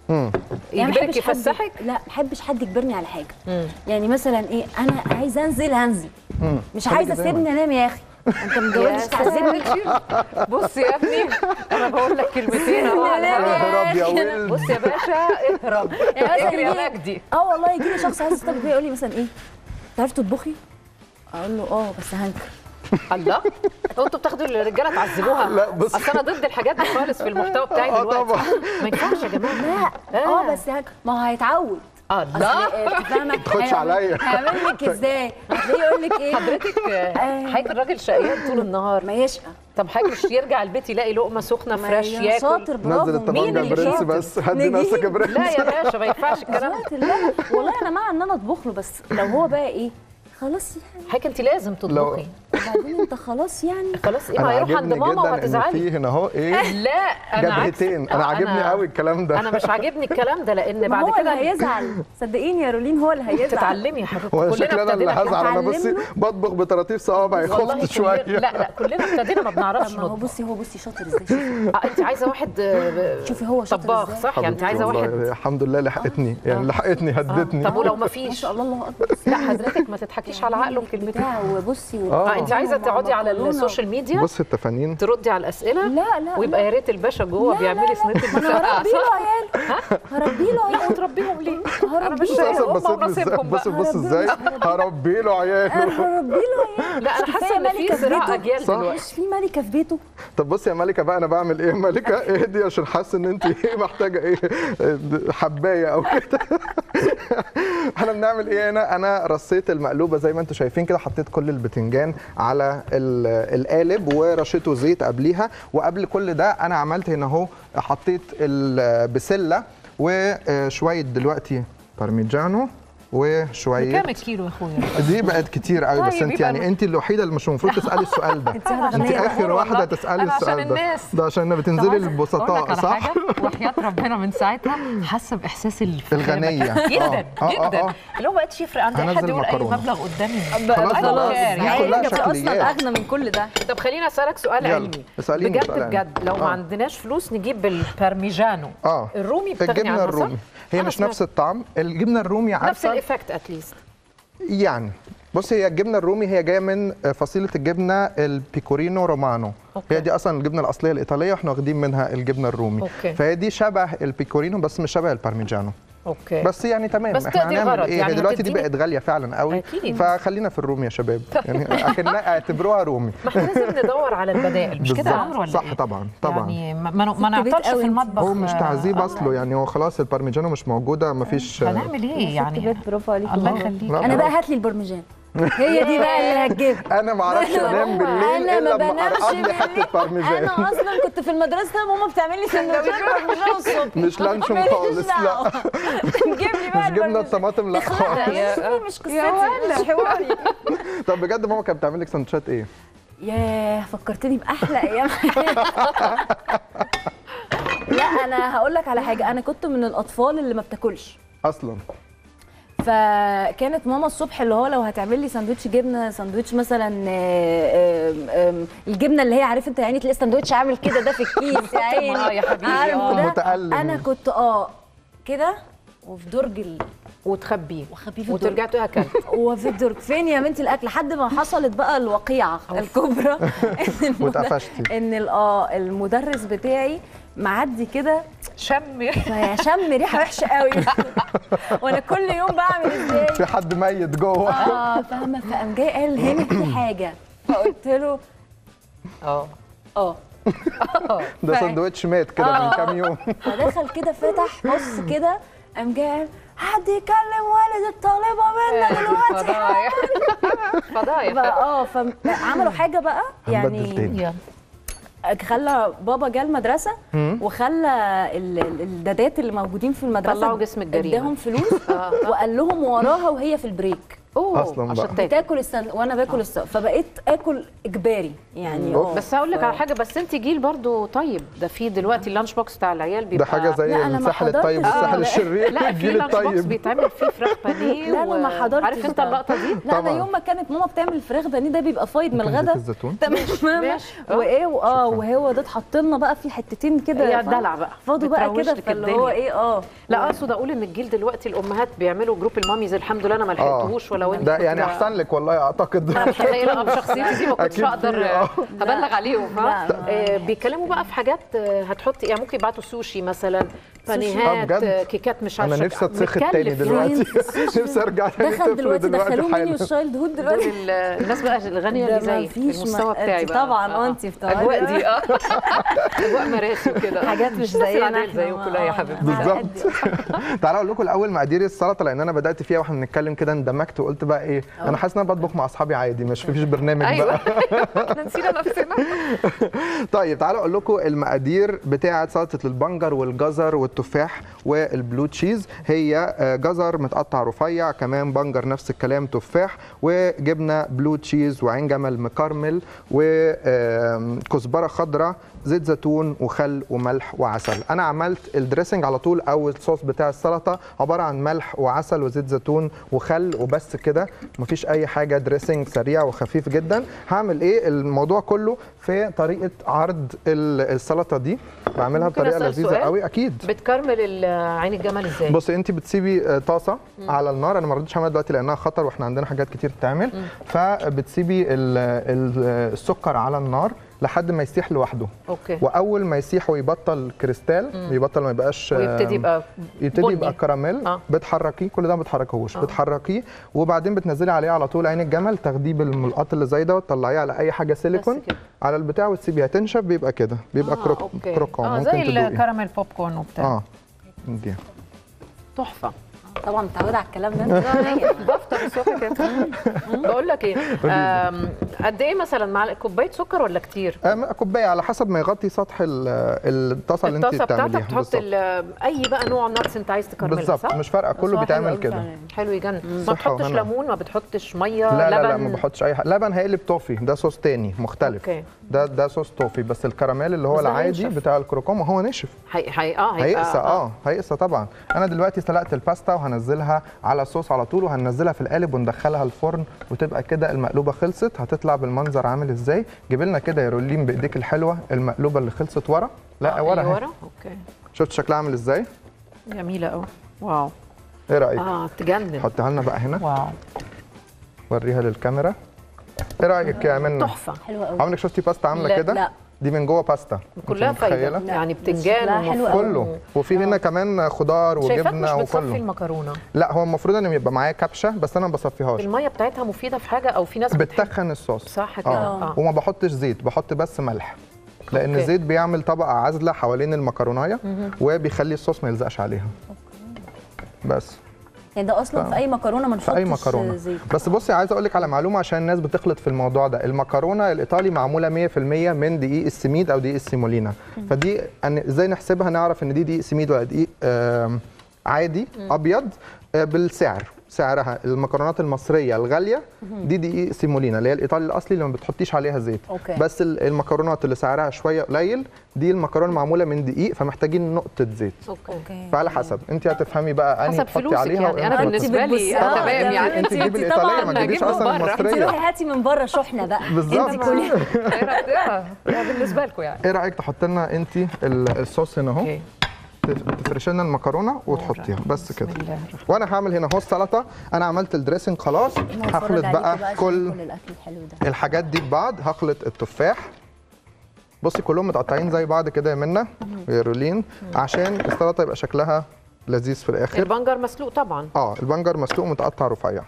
يعني يجبرك يفسحك؟ لا ما بحبش حد يجبرني على حاجه. يعني مثلا ايه، انا عايزه انزل مش عايزه اسيبني انام يا اخي. انت متجوزش تعذبني؟ بص يا ابني انا بقول لك كلمتين اهو. اهرب يا ويل. بص يا باشا اهرب، اجري يا مجدي. والله يجي لي شخص عايز يستقبل بيا يقول لي مثلا ايه، تعرفي تطبخي؟ اقول له بس هنكر. الله، انتوا بتاخدوا الرجاله تعذبوها؟ لا بص، اصل انا ضد الحاجات دي خالص في المحتوى بتاعي دلوقتي. ما ينفعش يا جماعه. لا بس هنكر، ما هو هيتعود. الله، فاهمه؟ ما تاخدش عليا. هيعمل لك ازاي؟ هتلاقيه يقول لك ايه حضرتك حضرتك الراجل شقيان طول النهار ما يشقى. طب حضرتك مش يرجع البيت يلاقي لقمه سخنه فريش ياكل؟ شاطر، برافو. نزل الطبانجه يا برنس، بس هدي نفسك يا برنس. لا يا باشا ما ينفعش الكلام ده. لا والله انا مع ان انا اطبخ له، بس لو هو بقى ايه خلاص يعني حضرتك انت لازم تطبخي. وبعدين انت خلاص يعني خلاص ايه، ما هيروح عند ماما وهتزعلي. في هنا اهو ايه، لا انا جبهتين. انا عاجبني قوي الكلام ده. انا مش عاجبني الكلام ده، لان بعد هو كده اللي هيزعل. صدقيني يا رولين هو اللي هيزعل. تتعلمي يا حبيبتي. وانا كلنا شكلي انا اللي ابتدينا هزعل. انا بصي بطبخ بطراطيف صوابعي، خفت شويه. لا كلنا ابتدينا ما بنعرفش ما هو نطبخ. بصي شاطر ازاي. شوفي انت عايزه واحد شوفي هو شاطر طباخ ازاي. صح؟ يعني انت عايزه واحد. الحمد لله لحقتني، يعني لحقتني هدتني. طب ولو ما ما فيش؟ شاء الله، الله اكبر. لا حضرتك ما تضحكيش على عقله بكلمتين. وبصي انت عايزه تقعدي على السوشيال ميديا بص التفانين، تردي على الاسئله. لا ويبقى يا ريت الباشا جوه بيعملي صينيه المسقعه. هربي له عيال. هربي له لا عيال. وتربيهم ليه؟ انا مش بص ازاي هربي له عياله. هربي له عيال. لا انا حاسه ان في صراع اجيال دلوقتي. مش في ملكه في بيته. طب بصي يا ملكه بقى، انا بعمل ايه ملكه؟ اهدي عشان حاسه ان انت محتاجه ايه، حبايه او كده. احنا بنعمل ايه هنا؟ انا رصيت المقلوبه زي ما انتم شايفين كده، حطيت كل البتنجان على القالب ورشيته زيت قبليها. وقبل كل ده انا عملت هنا اهو، حطيت البسله وشويه دلوقتي بارميجانو وشويه. كام الكيلو يا اخويا؟ دي بقت كتير قوي. بس انت يعني انت الوحيده اللي مش المفروض تسالي السؤال ده. انت اخر واحده تسالي السؤال ده. ده عشان بتنزلي البسطاء صح؟ وحياه ربنا من ساعتها حاسه باحساس الغنيه جدا جدا، اللي هو ما بقتش يفرق عندي حد يقول اي مبلغ قدامي. خلاص يعني انت اصلا اغنى من كل ده. طب خليني اسالك سؤال علمي بجد لو ما عندناش فلوس نجيب البارميجانو الرومي بتغني عنها صح؟ هي مش نفس الطعم. الجبنه الرومي عارفه نفس الايفكت اتليست يعني. بص هي الجبنه الرومي هي جايه من فصيله الجبنه البيكورينو رومانو. هي دي اصلا الجبنه الاصليه الايطاليه واحنا واخدين منها الجبنه الرومي. فهي دي شبه البيكورينو بس مش شبه البارميجانو. بس يعني تمام. بس احنا هنعمل ايه؟ يعني دلوقتي دي بقت غاليه فعلا قوي. فخلينا في الرومي يا شباب. يعني اعتبروها رومي. ما احنا لازم ندور على البدائل مش كده يا عمرو ولا صح ايه؟ طبعا يعني ما نعطلش في المطبخ. هو مش تعذيب اصله يعني. هو خلاص البارميجانو مش موجوده، ما فيش. هنعمل ايه يعني؟ برافو عليك. الله يخليك. انا بقى هات لي البرمجان. هي دي بقى اللي هتجيبها. انا ما اعرفش انام بالليل الا لما ارقد لي حته بارميجان. انا اصلا كنت في المدرسه ماما بتعمل لي سندوتشات برمجان الصبح. مش لانشون خالص. لا جيب لي بقى مش جبنه الطماطم لا خالص. مش قصتي مش حواري. طب بجد ماما كانت بتعمل لك سندوتشات ايه؟ ياه فكرتني باحلى ايام. لا انا هقول لك على حاجه، انا كنت من الاطفال اللي ما بتاكلش اصلا. فكانت ماما الصبح اللي هو لو هتعمل لي ساندوتش جبنه، ساندوتش مثلا الجبنه اللي هي عارف انت يعني تلاقي ساندوتش عامل كده ده في الكيس يا عيني. يا حبيبي متألم. انا كنت كده وفي درج وتخبيه في وترجع تقول اكلت وفي الدرج فين يا بنتي الاكل، لحد ما حصلت بقى الوقيعه الكبرى واتقفشتي ان المدرس بتاعي معدي كده شم ريحه وحشه قوي. وانا كل يوم بعمل ازاي في حد ميت جوه. فاهمه. فقام جاي قال هنا في حاجه، فقلت له ده سندوتش مات كده من كام يوم. فدخل كده فتح بص كده قام جاي قال حد يكلم والد الطالبه منا دلوقتي. فضايح. فعملوا حاجه بقى يعني خلى بابا جه المدرسه وخلى الدادات اللي موجودين في المدرسه طلعوا جسم الجريمه اداهم فلوس وقال لهم وراها وهي في البريك اصلا عشان بقى بتاكل وانا باكل فبقيت اكل اجباري يعني. بس هقول لك على حاجه، بس انت جيل برضو طيب، ده في دلوقتي اللانش بوكس بتاع العيال بيبقى ده حاجه زي الساحل الطيب والساحل الشرير. لا في لانش بوكس بيتعمل فيه فراخ بانيه. لا انا ما حضرتش. عارف انت اللقطه دي؟ لا انا يوم ما كانت ماما بتعمل الفراخ بانيه ده بيبقى فايض من الغدا تمام. وايه وهو ده اتحط لنا بقى في حتتين كده يا دلع بقى فاضوا بقى كده، فاللي هو ايه لا اقصد اقول ان الجيل دلوقتي الامهات بيعملوا جروب الماميز، الحمد لله انا ما لحقتهوش. ولو انت ده يعني احسن لك والله اعتقد. لا بشخصيتي دي ما كنتش اقدر هبلغ عليهم. بيتكلموا بقى في حاجات هتحطي يعني ممكن يبعتوا سوشي مثلا، بانيهات، كيكات، مش عارفه. انا نفسي اتسخط تاني دلوقتي. نفسي ارجع تاني دخل دلوقتي دخلوه مني والشايلد هود دلوقتي. الناس بقى الغنيه اللي زي المستوى بتاعي بقى طبعا. انت في اجواء دي اجواء مراسي كده، حاجات مش زينا زيكم. لا يا حبيبتي بالظبط. تعالوا اقول لكم الاول مقادير السلطه، لان انا بدات فيها واحنا بنتكلم كده اندمجت وقلت بقى ايه، انا حاسس ان انا بطبخ مع اصحابي عادي، مش فيش برنامج بقى. احنا نسينا نفسنا. طيب تعالوا اقول لكم المقادير بتاعه سلطه البنجر والجزر والتفاح والبلو تشيز. هي جزر متقطع رفيع، كمان بنجر نفس الكلام، تفاح، وجبنه بلو تشيز، وعين جمل مكرمل، وكزبره خضراء، زيت زيتون وخل وملح وعسل. انا عملت الدريسنج على طول او الصوص بتاع السلطه عباره عن ملح وعسل وزيت زيتون وخل وبس كده، مفيش اي حاجه، دريسنج سريع وخفيف جدا. هعمل ايه الموضوع كله في طريقه عرض السلطه دي، بعملها بطريقه لذيذه قوي. اكيد بتكرمل عين الجمل ازاي؟ بصي انت بتسيبي طاسه على النار، انا ما رضيتش اعملها دلوقتي لانها خطر واحنا عندنا حاجات كتير تتعمل. فبتسيبي السكر على النار لحد ما يسيح لوحده. اوكي. واول ما يسيح ويبطل كريستال، يبطل ما يبقاش، ويبتدي يبقى كراميل، بتحركيه. كل ده ما بتحركهوش، بتحركيه وبعدين بتنزلي عليه على طول عين الجمل، تاخديه بالملقاط اللي زي ده وتطلعيه على اي حاجه سيليكون على البتاع وتسيبيها تنشف، بيبقى كده، بيبقى كروكون. ممكن زي الكراميل بوب كورن وبتاع. دي تحفه. طبعا متعوده على الكلام ده. بفطر الصبح كده. بقول لك ايه، قد ايه مثلا مع كوبايه سكر ولا كتير؟ كوبايه على حسب ما يغطي سطح الطاسه اللي انت بتعمليها. الطاسه بتاعتك تحط اي بقى نوع نتس انت عايز تكرملها، بالظبط، مش فارقه، كله بيتعمل كده. حلو يجنن. ما بتحطش ليمون، ما بتحطش ميه، لا لبن؟ لا ما بحطش اي حاجه. لبن هيقلب توفي، ده صوص تاني مختلف. اوكي. ده صوص توفي، بس الكراميل اللي هو العادي بتاع الكروكون وهو نشف هيقسى طبعا. انا دلوقتي سلقت الباستا وهنزلها على الصوص على طول، وهننزلها في القالب وندخلها الفرن، وتبقى كده المقلوبه خلصت. هتطلع بالمنظر عامل ازاي؟ جيب لنا كده يا رولين بايديك الحلوه المقلوبه اللي خلصت ورا. لا ورا اهي. اوكي. شفت شكلها عامل ازاي؟ جميله قوي. واو. ايه رايك؟ تجنن. حطيها لنا بقى هنا. واو. وريها للكاميرا. ايه رايك يا منى؟ تحفه. حلوه قوي. عمرك شفتي باستا عامله كده؟ لا. دي من جوه باستا كلها فايده، يعني بتنجان كله، وفي هنا كمان خضار وجبنه وكله. بتصفي المكرونه؟ لا، هو المفروض ان يبقى معايا كبشه، بس انا ما بصفيهاش. الميه بتاعتها مفيده في حاجه، او في ناس بتتخن الصوص. صح كده. وما بحطش زيت، بحط بس ملح، لان الزيت بيعمل طبقه عازله حوالين المكرونايه وبيخلي الصوص ما يلزقش عليها. بس يعني ده اصلا في اي مكرونه ما نحطش في اي مكرونه زيت. بس بصي عايزه اقول لك على معلومه عشان الناس بتخلط في الموضوع ده. المكرونه الايطالي معموله 100% من دقيق السميد او دقيق السيمولينا. فدي ازاي نحسبها؟ نعرف ان دي دقيق سميد ولا دقيق عادي ابيض بالسعر. سعرها المكرونات المصريه الغاليه دي دقيق سيمولينا اللي هي الايطالي الاصلي اللي ما بتحطيش عليها زيت. بس المكرونات اللي سعرها شويه قليل دي المكرونه معموله من دقيق، فمحتاجين نقطه زيت. فعلى حسب انت هتفهمي بقى انهي تحطي عليها. يعني انا بالنسبه لي تمام، يعني انت تجيبي الايطاليه ما تجيبيش اصلا المصريه. انت روحي هاتي من بره شحنه بقى. بالظبط. انت كلي بالنسبه لكم يعني. ايه رايك تحط لنا انت الصوص هنا اهو؟ تفرشي لنا المكرونه وتحطيها بس كده. وانا هعمل هنا اهو السلطه. انا عملت الدريسنج خلاص، هخلط بقى كل الحاجات دي ببعض. هخلط التفاح، بصي كلهم متقطعين زي بعض كده يا منى ويا رولين، عشان السلطه يبقى شكلها لذيذ في الاخر. البنجر مسلوق طبعا. البنجر مسلوق متقطع رفيع.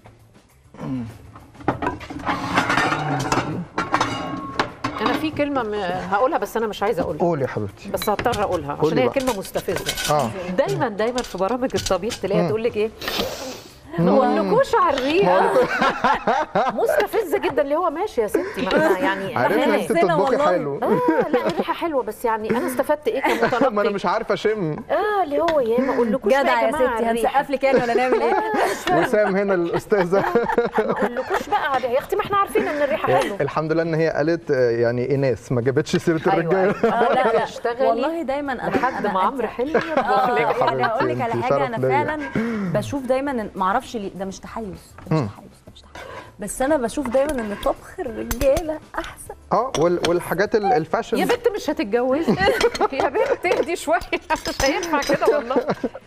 أنا في كلمة هقولها بس أنا مش عايزة أقولها. قولي يا حبيبتي. بس هضطر أقولها عشان هي كلمة مستفزة. دايما في برامج الطبيخ تلاقيها تقول لك إيه؟ ما اقولكوش على الريحه مستفزه جدا اللي هو ماشي يا ستي يعني عرفنا انت تطبخي حلو. لا الريحه حلوه بس يعني انا استفدت ايه كمتلقي؟ ما انا مش عارفه اشم. اللي هو يا ما اقولكوش جدع يا ستي هنسقف لك يعني ولا نعمل ايه؟ وسام هنا الاستاذه. ما اقولكوش بقى يا اختي ما احنا عارفين ان الريحه حلوه. الحمد لله ان هي قالت يعني ايناس ما جابتش سيره الرجاله. لا اشتغلي والله دايما انا لحد ما عمرو حلمي يطبخ لك. يعني هقول لك على حاجه، انا فعلا بشوف دايما ما اعرفش ليه ده مش تحيز، بس انا بشوف دايما ان طبخ الرجاله احسن. والحاجات الفاشن. يا بنت مش هتتجوزي يا بنت اهدي شويه مش هينفع كده والله.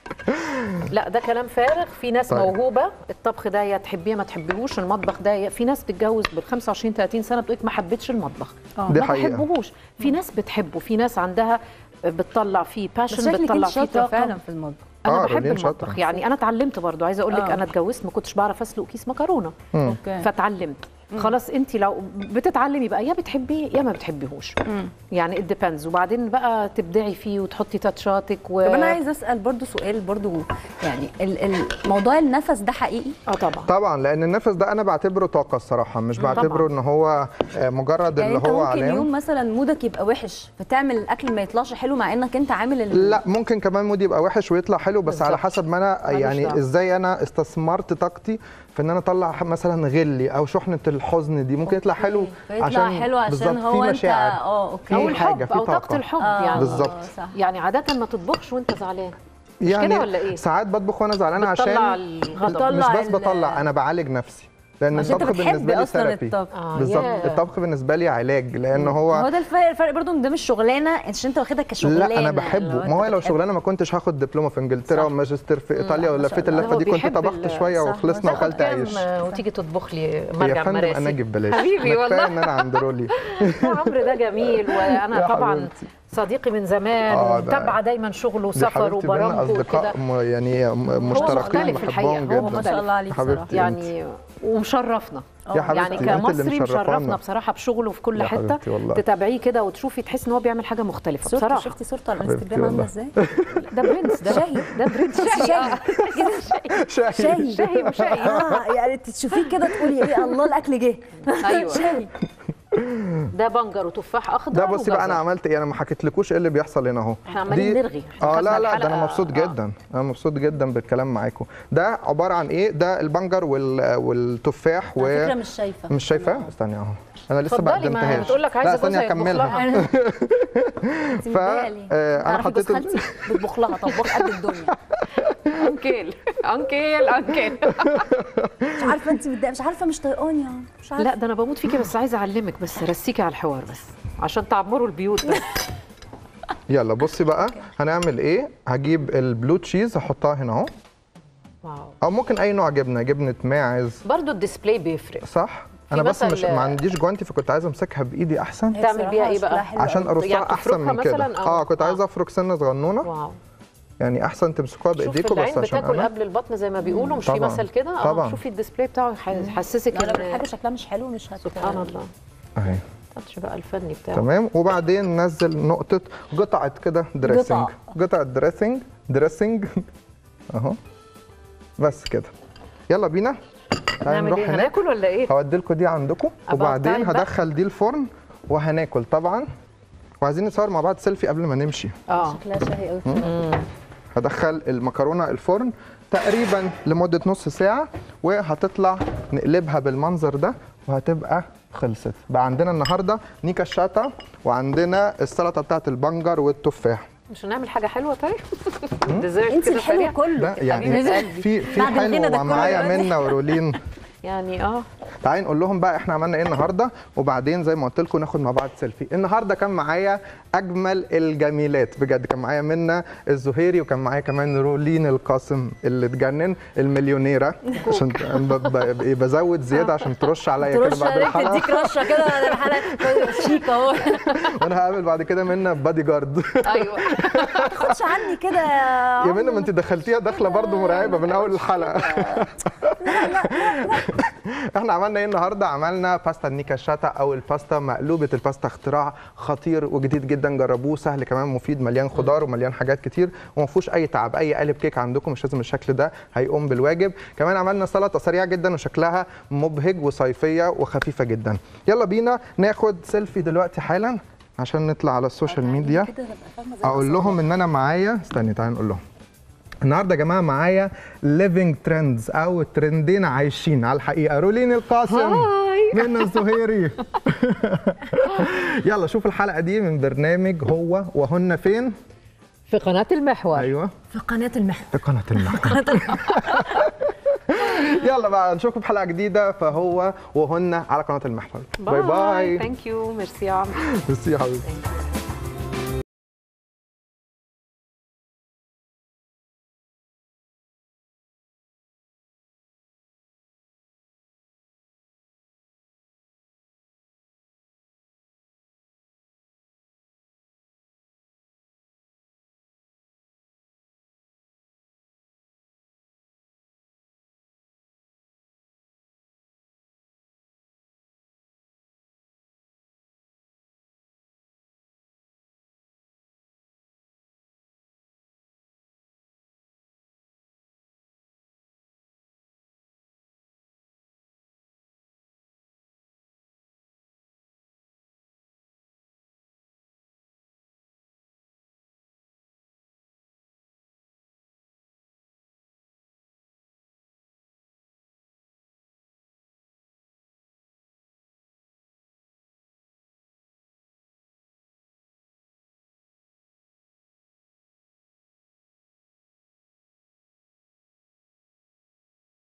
لا ده كلام فارغ. في ناس موهوبه الطبخ ده يا تحبيه ما تحبيهوش، المطبخ ده في ناس بتتجوز بال 25 30 سنه بتقول لك ما حبيتش المطبخ ما بحبهوش. في ناس بتحبه، في ناس عندها بتطلع فيه باشن، بتطلع فيه طاقه فعلا في المطبخ. انا بحب المطبخ يعني. انا اتعلمت برضو، عايزه اقول لك انا اتجوزت ما كنتش بعرف اسلق كيس مكرونه فاتعلمت. خلاص انت لو بتتعلمي بقى يا بتحبيه يا ما بتحبيهوش يعني الديبندز، وبعدين بقى تبدعي فيه وتحطي تاتشاتك طب انا عايزه اسال برضو سؤال برضو، يعني الموضوع النفس ده حقيقي؟ طبعا لان النفس ده انا بعتبره طاقه الصراحه، مش بعتبره ان هو مجرد يعني اللي هو ممكن يوم مثلا مودك يبقى وحش فتعمل الاكل ما يطلعش حلو مع انك انت عامل لا ممكن كمان مودي يبقى وحش ويطلع حلو، بس على حسب ما انا يعني ازاي انا استثمرت طاقتي في ان انا اطلع مثلا غلي او شحنه الحزن دي. ممكن يطلع حلو عشان هو انت اوكي او الحب او طاقه الحب يعني بالظبط. يعني عاده ما تطبخش وانت زعلان يعني كده ولا ايه؟ ساعات بطبخ وانا زعلان عشان مش بس بطلع، انا بعالج نفسي لان الطبخ بالنسبه لي ثيرابي. بالظبط الطبخ بالنسبه لي علاج، لان هو ده الفرق برضه ان ده مش شغلانه عشان انت واخدها كشغلانه. لا انا بحبه، ما هو لو شغلانه ما كنتش هاخد دبلومه في انجلترا وماجستير في ايطاليا ولفيت اللفه دي، كنت طبخت شويه وخلصنا وكلت عيش. وتيجي تطبخ لي مرجع مراسي. انا اجي ببلاش حبيبي والله ان انا عند رولي. عمرو ده جميل، وانا طبعا صديقي من زمان متابعه دايما شغله وسفر وبرامجه وكده يعني مشتركين بحبهم جدا. ما شاء الله عليه بصراحه يعني ومشرفنا يعني كمصري مشرفنا بصراحه بشغله في كل حته. تتابعيه كده وتشوفي تحس ان هو بيعمل حاجه مختلفه بصراحه. شفتي صورته على الانستجرام عامله ازاي؟ ده برنس، ده شاهي، ده برنس شاهي وشاهي يعني تشوفيه كده تقولي ايه الله الاكل جه. ايوه شاهي. ده بنجر وتفاح اخضر. ده بصي بقى انا عملت ايه، انا ما حكيتلكوش ايه اللي بيحصل هنا اهو. احنا عمالين نرغي. لا ده انا مبسوط جدا، انا مبسوط جدا بالكلام معاكم. ده عباره عن ايه؟ ده البنجر والتفاح على فكره مش شايفه. مش شايفه؟ استني اهو انا لسه ما قدمتهاش. بتقول لك عايزه استني اكملها. انا حطيت بتطبخ لها طباخ قد الدنيا. انكل مش عارفه انت مش عارفه مش طايقاني مش عارفه. لا ده انا بموت فيكي، بس عايزه اعلمك بس رسيكي على الحوار بس عشان تعمروا البيوت بس. يلا بصي بقى هنعمل ايه. هجيب البلو تشيز احطها هنا اهو. واو. او ممكن اي نوع جبنه ماعز. برضو الديسبلاي بيفرق صح. انا بس مش ما عنديش جوانتي فكنت عايزه امسكها بايدي احسن. تعمل بيها ايه بقى عشان ارصها احسن من كده. كنت عايزه افرك سنه صغنونه. واو. يعني احسن تمسكوها بايديكم بس عشان بتاكل قبل البطن زي ما بيقولوا، مش في مثل كده. شوفي الديسبلاي بتاعه يحسسك ان حاجه شكلها مش حلو مش سبحان الله اهي التاتش بقى الفني بتاعه. تمام. وبعدين ننزل نقطه قطعه كده دريسنج، قطعه دريسنج اهو بس كده. يلا بينا نعمل ايه؟ هناكل ولا ايه؟ هودي لكم دي عندكم وبعدين هدخل دي الفرن وهناكل طبعا. وعايزين نصور مع بعض سيلفي قبل ما نمشي. شكلها شهي قوي. هدخل المكرونه الفرن تقريبا لمده نص ساعه وهتطلع نقلبها بالمنظر ده وهتبقى خلصت. بقى عندنا النهارده نيكا الشاتا وعندنا السلطه بتاعت البنجر والتفاح. مش هنعمل حاجه حلوه طيب؟ ديزرت كده سريع كله يعني في حلو ومعايا منى ورولين يعني تعالي نقول لهم بقى احنا عملنا ايه النهارده وبعدين زي ما قلت لكم ناخد مع بعض سيلفي. النهارده كان معايا اجمل الجميلات بجد، كان معايا منى الزهيري وكان معايا كمان رولين القاسم اللي تجنن المليونيره عشان بزود زياده عشان ترش عليا كده بعد الحلقه. تديك رشه كده بعد الحلقه شيك اهو. وانا هقابل بعد كده منى بادي جارد. ايوه ما تاخدش عني كده يا منى، ما انت دخلتيها داخله برضو مرعبه من اول الحلقه. لا احنا عملنا ايه النهارده؟ عملنا باستا النيكاشاتا او الباستا مقلوبه الباستا. اختراع خطير وجديد جدا، جربوه، سهل كمان مفيد، مليان خضار ومليان حاجات كتير وما فيهوش اي تعب. اي قالب كيك عندكم مش لازم الشكل ده، هيقوم بالواجب. كمان عملنا سلطه سريعه جدا وشكلها مبهج وصيفيه وخفيفه جدا. يلا بينا ناخد سيلفي دلوقتي حالا عشان نطلع على السوشيال ميديا. اقول لهم ان انا معايا، استني تعالى نقول لهم النهارده يا جماعه معايا ليفينج ترندز او ترندين عايشين على الحقيقه. رولين القاسم، منى الزهيري. يلا شوفوا الحلقه دي من برنامج هو وهن فين؟ في قناه المحور. ايوه في قناه المحور. في قناه المحور. يلا بقى نشوفكم بحلقه جديده فهو وهن على قناه المحور. باي باي. ثانك يو. ميرسي يا عمرو. ميرسي يا حبيبي.